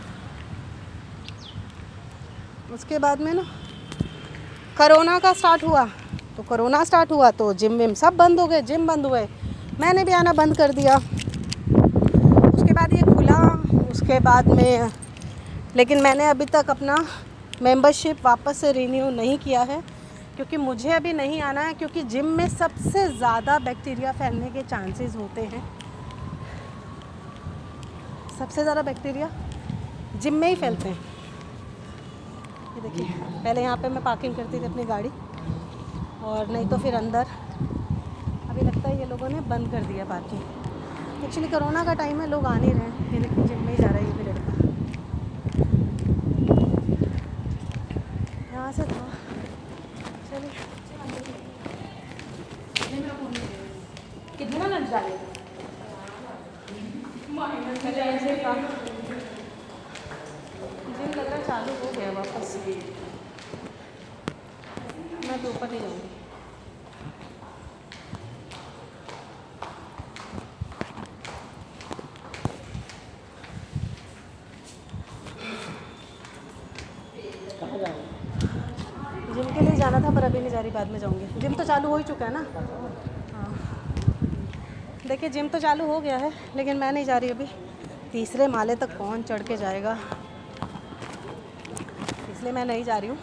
उसके बाद में ना कोरोना का स्टार्ट हुआ, तो कोरोना स्टार्ट हुआ तो जिम विम सब बंद हो गए, जिम बंद हुए, मैंने भी आना बंद कर दिया। उसके बाद ये खुला, उसके बाद में, लेकिन मैंने अभी तक अपना मेंबरशिप वापस से रिन्यू नहीं किया है, क्योंकि मुझे अभी नहीं आना है, क्योंकि जिम में सबसे ज़्यादा बैक्टीरिया फैलने के चांसेस होते हैं। सबसे ज़्यादा बैक्टीरिया जिम में ही फैलते हैं। ये देखिए, पहले यहाँ पे मैं पार्किंग करती थी अपनी गाड़ी, और नहीं तो फिर अंदर। अभी लगता है ये लोगों ने बंद कर दिया पार्किंग। एक्चुअली कोरोना का टाइम है, लोग आ नहीं रहे हैं। ये देखिए जिम में ही जा रहा है ये भी लड़का, यहाँ से था। चलिए कितना लग जाए जिम लग रहा है चालू हो गया वापस। मैं तो ऊपर नहीं जाऊँगी। जिम के लिए जाना था पर अभी नहीं जा रही, बाद में जाऊँगी। जिम तो चालू हो ही चुका है ना। हाँ देखिए जिम तो चालू हो गया है, लेकिन मैं नहीं जा रही अभी। तीसरे माले तक कौन चढ़ के जाएगा, इसलिए मैं नहीं जा रही हूँ।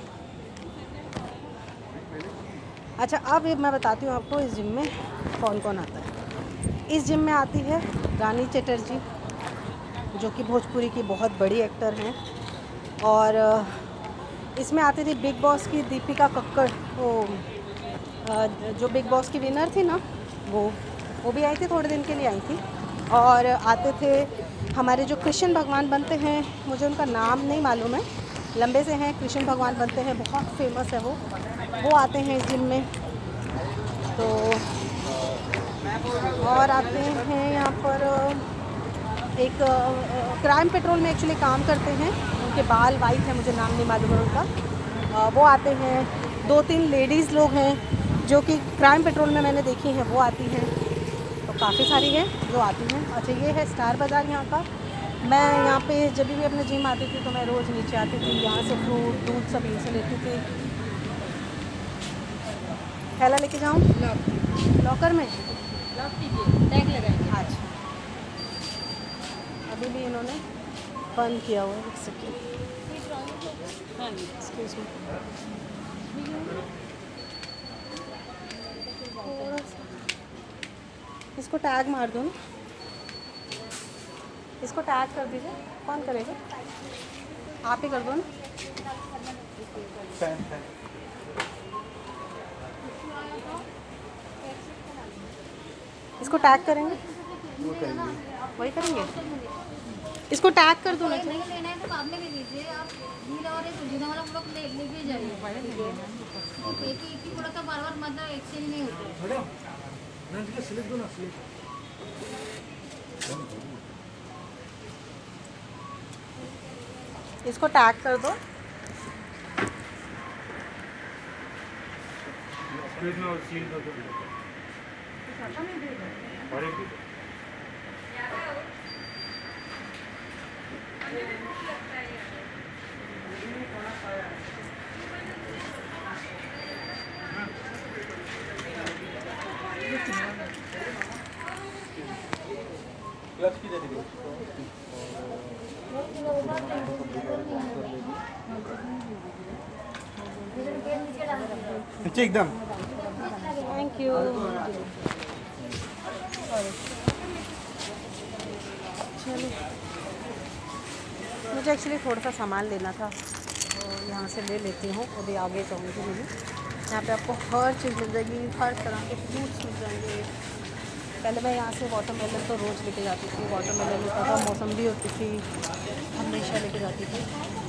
अच्छा अब मैं बताती हूँ आपको इस जिम में कौन कौन आता है। इस जिम में आती है रानी चटर्जी, जो कि भोजपुरी की बहुत बड़ी एक्टर हैं, और इसमें आती थी बिग बॉस की दीपिका कक्कड़, वो जो बिग बॉस की विनर थी ना, वो वो भी आई थी, थोड़े दिन के लिए आई थी। और आते थे हमारे जो कृष्ण भगवान बनते हैं, मुझे उनका नाम नहीं मालूम है, लंबे से हैं, कृष्ण भगवान बनते हैं, बहुत फेमस है वो वो आते हैं इस जिम में। तो और आते हैं यहाँ पर एक क्राइम पेट्रोल में एक्चुअली काम करते हैं, उनके बाल वाइट हैं, मुझे नाम नहीं मालूम है उनका, वो आते हैं। दो तीन लेडीज़ लोग हैं जो कि क्राइम पेट्रोल में मैंने देखी हैं, वो आती हैं। तो काफ़ी सारी हैं जो आती हैं। अच्छा ये है स्टार बाज़ार यहाँ का। मैं यहाँ पे जब भी अपने जिम आती थी तो मैं रोज़ नीचे आती थी, यहाँ से फ्रूट दूध सब यहीं से लेती थी। थैला लेके जाऊँ लॉकर में, लॉक कीजिए, टैग लगाएंगे। अच्छा अभी भी इन्होंने बंद किया हुआ है, देख सकते हैं। एक्सक्यूज मी, थोड़ा सा इसको टैग मार दो ना, इसको टैग कर दीजिए। कौन करेगा? आप ही कर दो ना। इसको टैग करेंगे, वही करेंगे। इसको टैग कर दो ना। लेना है तो बाद में ले लीजिए आप, नीला और एक उजला वाला प्रोडक्ट ले लेके जाइए। एक ही एक ही प्रोडक्ट का बार बार मतलब एक्सचेंज नहीं होता। इसको टैग कर दो। इसमें और सील कर दो और एक क्लच की दे दीजिए नीचे एकदम। Thank you. चलो मुझे एक्चुअली थोड़ा सा सामान लेना था तो यहाँ से ले लेती हूँ, अभी आगे जाऊँगी मैं। यहाँ पे आपको हर चीज़ मिल जाएगी, हर तरह के फ्रूट्स मिल जाएंगे। पहले मैं यहाँ से वाटरमेलन तो रोज़ लेके जाती थी, वाटरमेलन होता था, मौसम्बी होती थी, हमेशा लेके जाती थी।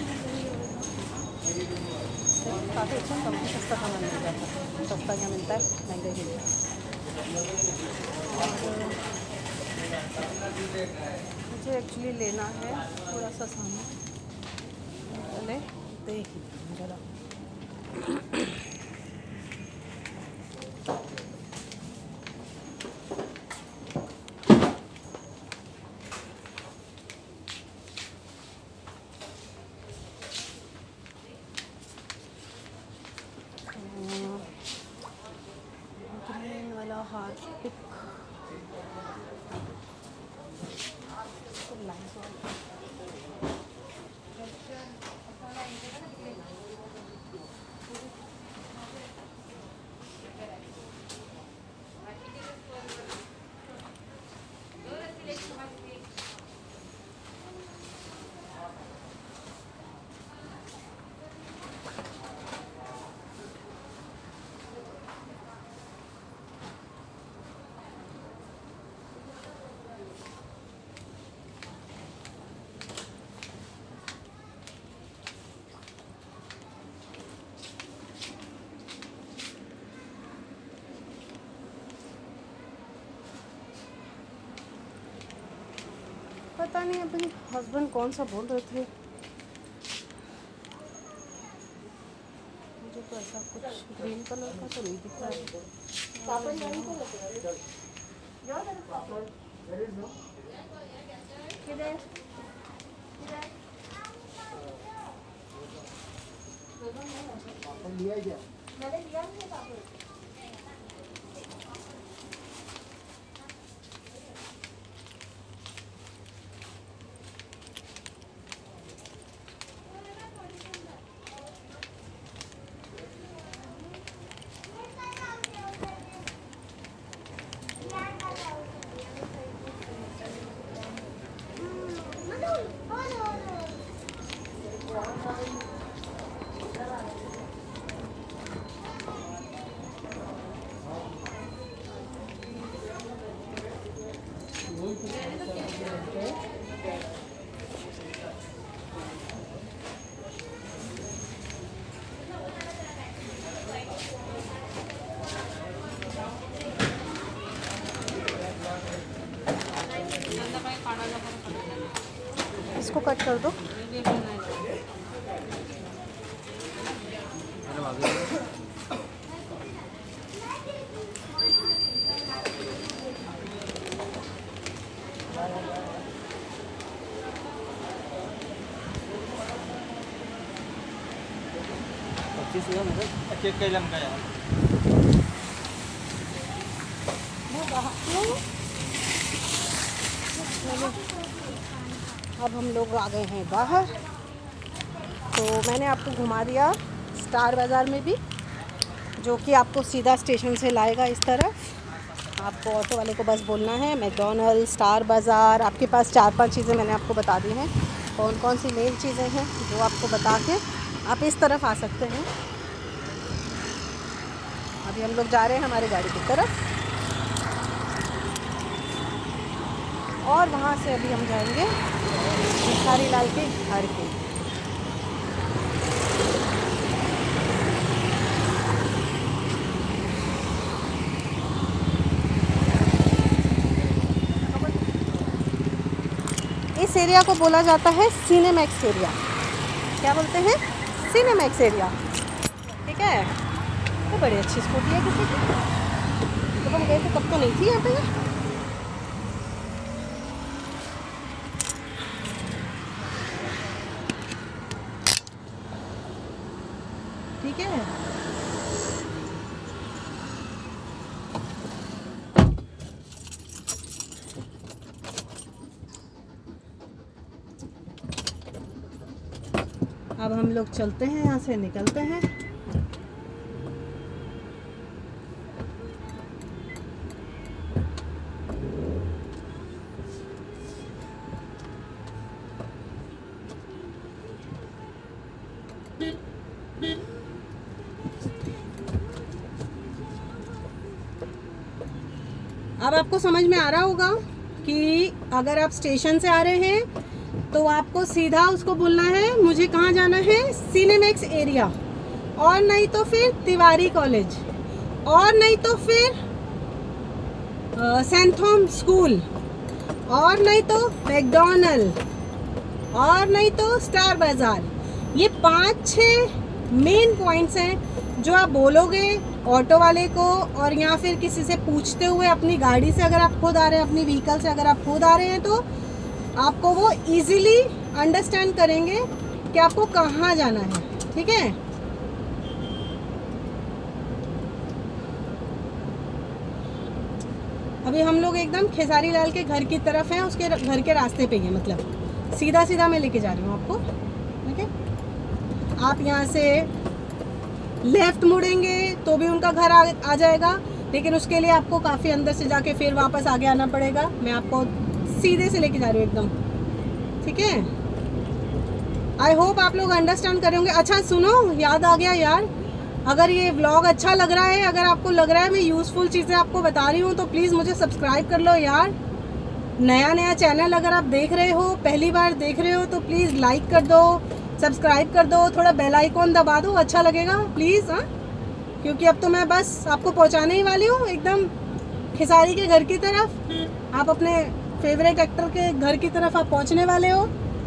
काफ़ी अच्छा कम सस्ता सामान मिल जाता है। सस्ता क्या मिलता है, महंगा ही मिलता है। मुझे एक्चुअली लेना है थोड़ा सा सामान, पहले देख जरा। ग्रीन वाला हार्पिक पता नहीं अभी हस्बैंड कौन सा बोल रहे थे, मुझे तो ऐसा कुछ ग्रीन कलर का तो नहीं दिख रहा है। इसको कट कर दो। चेक कर लम का यार अब हम लोग आ गए हैं बाहर, तो मैंने आपको घुमा दिया स्टार बाज़ार में भी, जो कि आपको सीधा स्टेशन से लाएगा इस तरफ। आपको ऑटो वाले को बस बोलना है मैकडॉनल्ड, स्टार बाज़ार। आपके पास चार पांच चीज़ें मैंने आपको बता दी हैं, कौन कौन सी मेन चीज़ें हैं जो आपको बता के आप इस तरफ आ सकते हैं। अभी हम लोग जा रहे हैं हमारे गाड़ी की तरफ, और वहाँ से अभी हम जाएंगे भिखारी लाल के घर पे। इस एरिया को बोला जाता है सिनेमैक्स एरिया। क्या बोलते हैं? Cinemax area. ठीक है, तो बड़ी अच्छी स्कूटी है किसी की। जब हम गए थे तब तो नहीं थी यहाँ पे। ठीक है, अब हम लोग चलते हैं, यहाँ से निकलते हैं। अब आपको समझ में आ रहा होगा कि अगर आप स्टेशन से आ रहे हैं तो आपको सीधा उसको बोलना है मुझे कहाँ जाना है, सिनेमैक्स एरिया, और नहीं तो फिर तिवारी कॉलेज, और नहीं तो फिर सेंट थॉम स्कूल, और नहीं तो मैकडॉनल्ड, और नहीं तो स्टार बाज़ार। ये पांच छः मेन पॉइंट्स हैं जो आप बोलोगे ऑटो वाले को, और या फिर किसी से पूछते हुए अपनी गाड़ी से अगर आप खुद आ रहे हैं, अपनी व्हीकल से अगर आप खुद आ रहे हैं, तो आपको वो इजीली अंडरस्टैंड करेंगे कि आपको कहाँ जाना है। ठीक है, अभी हम लोग एकदम खेसारी लाल के घर की तरफ हैं, उसके घर के रास्ते पे ही है, मतलब सीधा सीधा मैं लेके जा रही हूँ आपको। ठीक है, आप यहाँ से लेफ्ट मुड़ेंगे तो भी उनका घर आ, आ जाएगा, लेकिन उसके लिए आपको काफ़ी अंदर से जाके फिर वापस आगे आना पड़ेगा। मैं आपको सीधे से लेके जा रही हूँ एकदम। ठीक है, आई होप आप लोग अंडरस्टैंड करेंगे। अच्छा सुनो, याद आ गया यार, अगर ये व्लॉग अच्छा लग रहा है, अगर आपको लग रहा है मैं यूज़फुल चीज़ें आपको बता रही हूँ, तो प्लीज़ मुझे सब्सक्राइब कर लो यार। नया नया चैनल अगर आप देख रहे हो, पहली बार देख रहे हो, तो प्लीज़ लाइक कर दो, सब्सक्राइब कर दो, थोड़ा बेल आइकॉन दबा दो, अच्छा लगेगा प्लीज़। हाँ, क्योंकि अब तो मैं बस आपको पहुँचाने ही वाली हूँ एकदम खेसारी के घर की तरफ। आप अपने फेवरेट एक्टर के घर की तरफ आप पहुँचने वाले हो,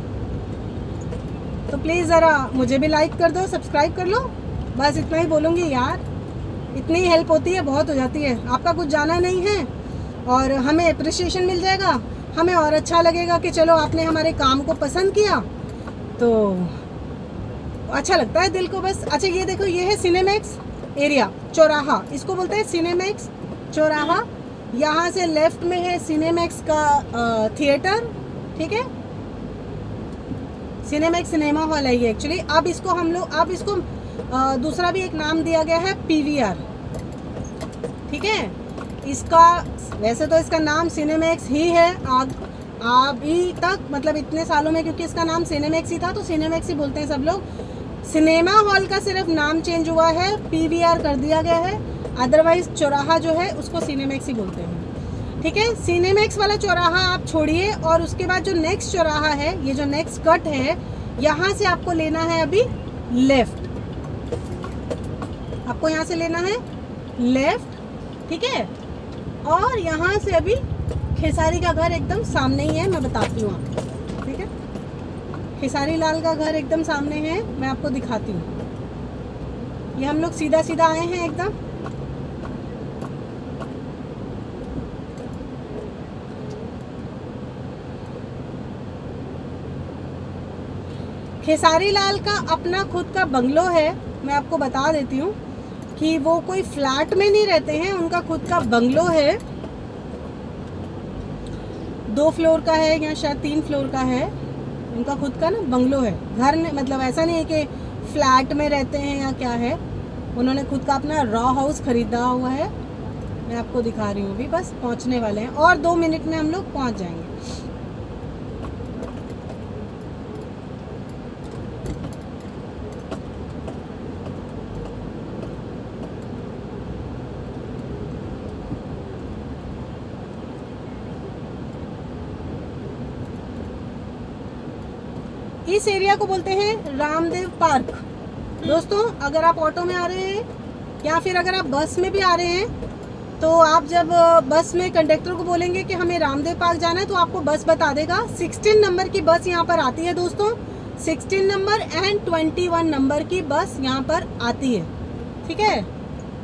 तो प्लीज़ ज़रा मुझे भी लाइक कर दो, सब्सक्राइब कर लो। बस इतना ही बोलूँगी यार, इतनी ही हेल्प होती है, बहुत हो जाती है। आपका कुछ जाना नहीं है और हमें अप्रिसिएशन मिल जाएगा, हमें और अच्छा लगेगा कि चलो आपने हमारे काम को पसंद किया, तो अच्छा लगता है दिल को बस। अच्छा ये देखो, ये है सिनेमैक्स एरिया, चौराहा इसको बोलते हैं, सिनेमैक्स चौराहा। यहाँ से लेफ्ट में है सिनेमैक्स का थिएटर। ठीक है, सिनेमैक्स सिनेमा हॉल है ये एक्चुअली। अब इसको हम लोग अब इसको आ, दूसरा भी एक नाम दिया गया है, पीवीआर। ठीक है, इसका वैसे तो इसका नाम सिनेमैक्स ही है आग अभी तक, मतलब इतने सालों में, क्योंकि इसका नाम सिनेमैक्स ही था तो सिनेमैक्स ही बोलते हैं सब लोग। सिनेमा हॉल का सिर्फ नाम चेंज हुआ है, पीवीआर कर दिया गया है, अदरवाइज चौराहा जो है उसको सिनेमैक्स ही बोलते हैं। ठीक है, सिनेमैक्स वाला चौराहा आप छोड़िए, और उसके बाद जो नेक्स्ट चौराहा है, ये जो नेक्स्ट कट है, यहाँ से आपको लेना है अभी लेफ्ट। आपको यहाँ से लेना है लेफ्ट। ठीक है, और यहाँ से अभी खेसारी का घर एकदम सामने ही है, मैं बताती हूँ आपको। ठीक है, खेसारी लाल का घर एकदम सामने है, मैं आपको दिखाती हूँ। ये हम लोग सीधा सीधा आए हैं एकदम। खेसारी लाल का अपना खुद का बंगलो है, मैं आपको बता देती हूँ कि वो कोई फ्लैट में नहीं रहते हैं, उनका खुद का बंगलो है। दो फ्लोर का है या शायद तीन फ्लोर का है, उनका खुद का ना बंगलो है। घर में मतलब ऐसा नहीं है कि फ्लैट में रहते हैं या क्या है, उन्होंने खुद का अपना रॉ हाउस खरीदा हुआ है। मैं आपको दिखा रही हूँ, अभी बस पहुँचने वाले हैं और दो मिनट में हम लोग पहुँच जाएंगे। इस एरिया को बोलते हैं रामदेव पार्क। दोस्तों, अगर आप ऑटो में आ रहे हैं या फिर अगर आप बस में भी आ रहे हैं, तो आप जब बस में कंडक्टर को बोलेंगे कि हमें रामदेव पार्क जाना है, तो आपको बस बता देगा। सोलह नंबर की बस यहाँ पर आती है दोस्तों, सोलह नंबर एंड इक्कीस नंबर की बस यहाँ पर आती है। ठीक है,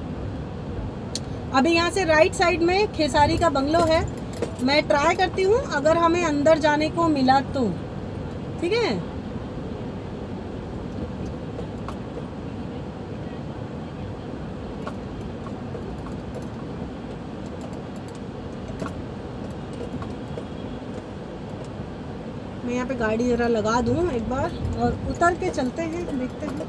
अभी यहाँ से राइट साइड में खेसारी का बंगलो है। मैं ट्राई करती हूँ अगर हमें अंदर जाने को मिला तो, ठीक है। मैं यहाँ पे गाड़ी ज़रा लगा दूँ एक बार और उतर के चलते हैं, देखते हैं।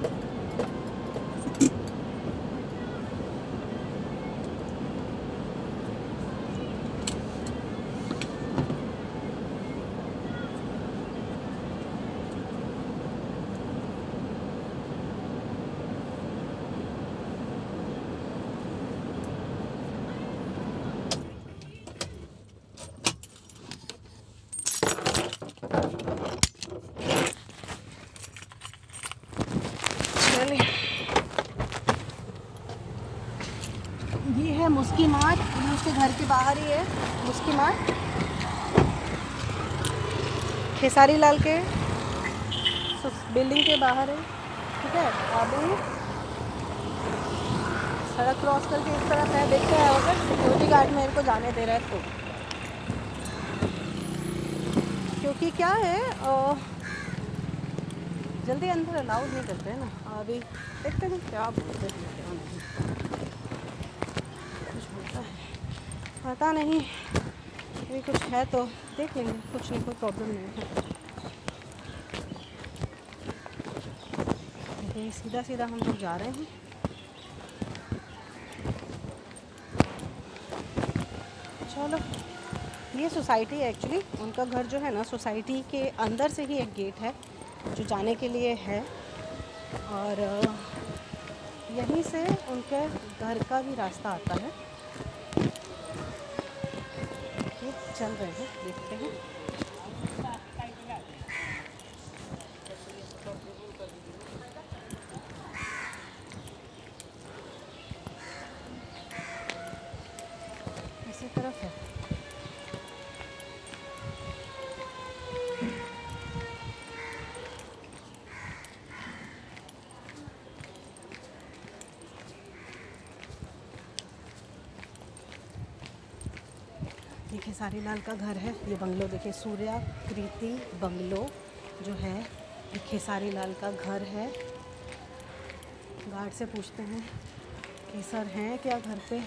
ये है मुस्की मार्ट, ये उसके घर के बाहर ही है मुस्की मार्ट, खेसारी लाल के बिल्डिंग के बाहर है, ठीक है। अभी सड़क क्रॉस करके इस तरफ है, देखते हैं अगर सिक्योरिटी गार्ड मेरे को जाने दे रहा है तो, क्योंकि क्या है आ, जल्दी अंदर अलाउड नहीं करते हैं ना। अभी देखते हैं क्या बोलते हैं, क्या नहीं कुछ बोलता है पता नहीं, अभी कुछ है तो देख लेंगे, कुछ नहीं, कोई प्रॉब्लम नहीं है। देखिए सीधा सीधा हम लोग जा रहे हैं। चलो, ये सोसाइटी है एक्चुअली, उनका घर जो है ना सोसाइटी के अंदर से ही एक गेट है जो जाने के लिए है, और यहीं से उनके घर का भी रास्ता आता है। ये चल रहे हैं, देखते हैं। इसी तरफ है। ये खेसारी लाल का घर है, ये बंगलो देखिए, सूर्या कृति बंगलो जो है ये खेसारी लाल का घर है। गार्ड से पूछते हैं कि सर हैं क्या घर पे।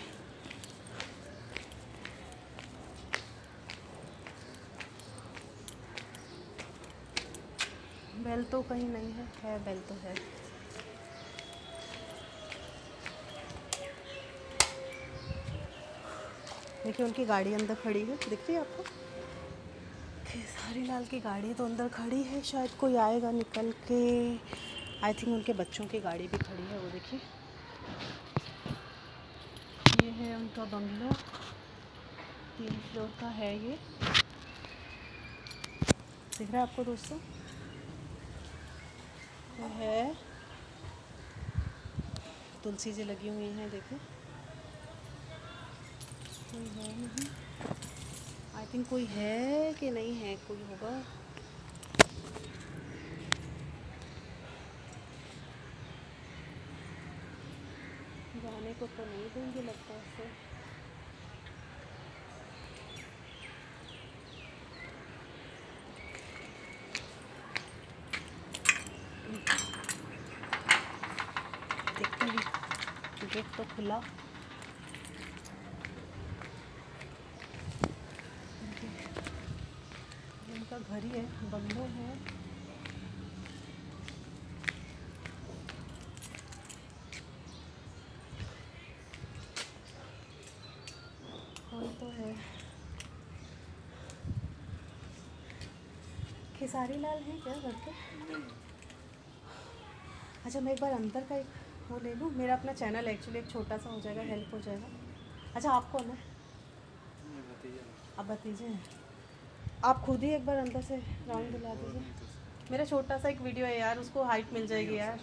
बेल तो कहीं नहीं है, है बेल तो है। देखिए उनकी गाड़ी अंदर खड़ी है, दिख रही है आपको? खेसारी लाल की गाड़ी तो अंदर खड़ी है, शायद कोई आएगा निकल के। आई थिंक उनके बच्चों की गाड़ी भी खड़ी है, वो देखिए। ये है उनका बंगला, तीन फ्लोर का है ये, दिख रहा है आपको दोस्तों? वो है, तुलसी जी लगी हुई हैं, देखिए। कोई है नहीं, आई थिंक कोई है कि नहीं है, कोई होगा। जाने को तो नहीं देंगे लगता है इससे। देखते हैं, गेट तो खुला। उनका घर ही है, बंगलो है। कोई तो है। खेसारी लाल है क्या घर पे? अच्छा मैं एक बार अंदर का एक वो ले लूँ, मेरा अपना चैनल एक्चुअली एक छोटा सा हो जाएगा, हेल्प हो जाएगा। अच्छा आप कौन है? आप भतीजे हैं। आप खुद ही एक बार अंदर से राउंड दिला दीजिए। मेरा छोटा सा एक वीडियो है यार, उसको हाइट मिल जाएगी यार।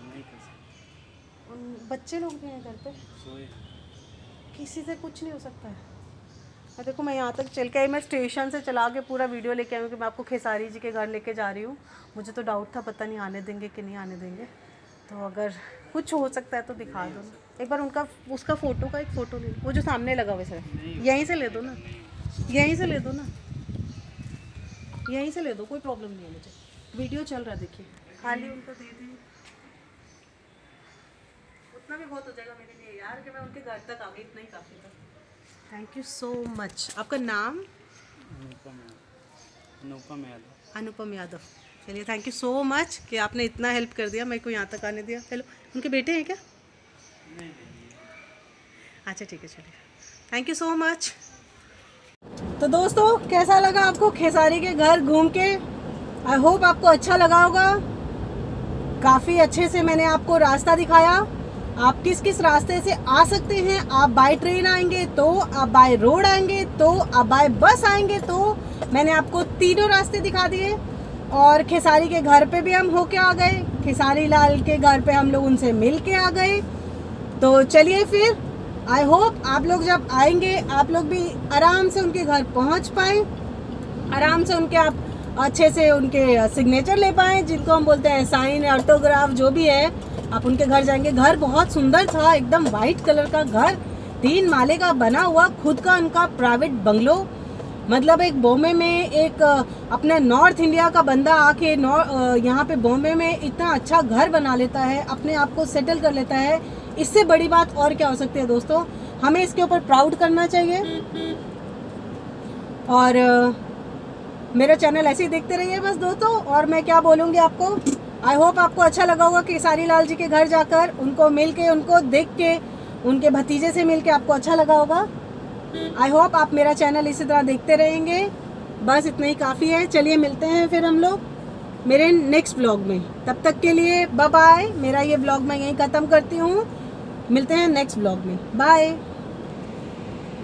उन बच्चे लोग भी हैं घर पे, किसी से कुछ नहीं हो सकता है। और देखो मैं यहाँ तक चल के आई, मैं स्टेशन से चला के पूरा वीडियो लेके आई हूँ कि मैं आपको खेसारी जी के घर लेके जा रही हूँ। मुझे तो डाउट था, पता नहीं आने देंगे कि नहीं आने देंगे, तो अगर कुछ हो सकता है तो दिखा दो ना। एक बार उनका उसका फ़ोटो का एक फ़ोटो ले लो, वो जो सामने लगा हुआ है, यहीं से ले दो ना, यहीं से ले दो ना, यहीं से ले दो, कोई प्रॉब्लम नहीं है मुझे। वीडियो चल रहा है, देखिए खाली उनको दे दी, उतना भी बहुत हो जाएगा मेरे लिए यार कि मैं उनके घर तक आ गई, इतना ही काफ़ी था। Thank you so much. आपका नाम? अनुपम यादव। अनुपम यादव। चलिए थैंक यू सो मच कि आपने इतना हेल्प कर दिया, मेरे को यहाँ तक आने दिया। हेलो, उनके बेटे हैं क्या? अच्छा ठीक है, चलिए थैंक यू सो मच। तो दोस्तों कैसा लगा आपको खेसारी के घर घूम के? आई होप आपको अच्छा लगा होगा। काफ़ी अच्छे से मैंने आपको रास्ता दिखाया, आप किस किस रास्ते से आ सकते हैं। आप बाय ट्रेन आएंगे तो, आप बाय रोड आएंगे तो, आप बाय बस आएंगे तो, मैंने आपको तीनों रास्ते दिखा दिए। और खेसारी के घर पे भी हम होके आ गए, खेसारी लाल के घर पे हम लोग उनसे मिल के आ गए। तो चलिए फिर, आई होप आप लोग जब आएंगे आप लोग भी आराम से उनके घर पहुंच पाए, आराम से उनके आप अच्छे से उनके सिग्नेचर ले पाएँ, जिनको हम बोलते हैं साइन, ऑटोग्राफ, जो भी है। आप उनके घर जाएंगे। घर बहुत सुंदर था, एकदम वाइट कलर का घर, तीन माले का बना हुआ, खुद का उनका प्राइवेट बंगलो। मतलब एक बॉम्बे में एक अपने नॉर्थ इंडिया का बंदा आके यहाँ पे बॉम्बे में इतना अच्छा घर बना लेता है, अपने आप को सेटल कर लेता है। इससे बड़ी बात और क्या हो सकती है दोस्तों? हमें इसके ऊपर प्राउड करना चाहिए। और मेरा चैनल ऐसे ही देखते रहिए बस दोस्तों। और मैं क्या बोलूँगी आपको, आई होप आपको अच्छा लगा होगा खेसारी लाल जी के घर जाकर, उनको मिल के, उनको देख के, उनके भतीजे से मिल के आपको अच्छा लगा होगा। आई होप आप मेरा चैनल इसी तरह देखते रहेंगे। बस इतना ही काफ़ी है। चलिए मिलते हैं फिर हम लोग मेरे नेक्स्ट व्लॉग में। तब तक के लिए बाय बाय। मेरा ये व्लॉग मैं यहीं ख़त्म करती हूँ। मिलते हैं नेक्स्ट व्लॉग में। बाय।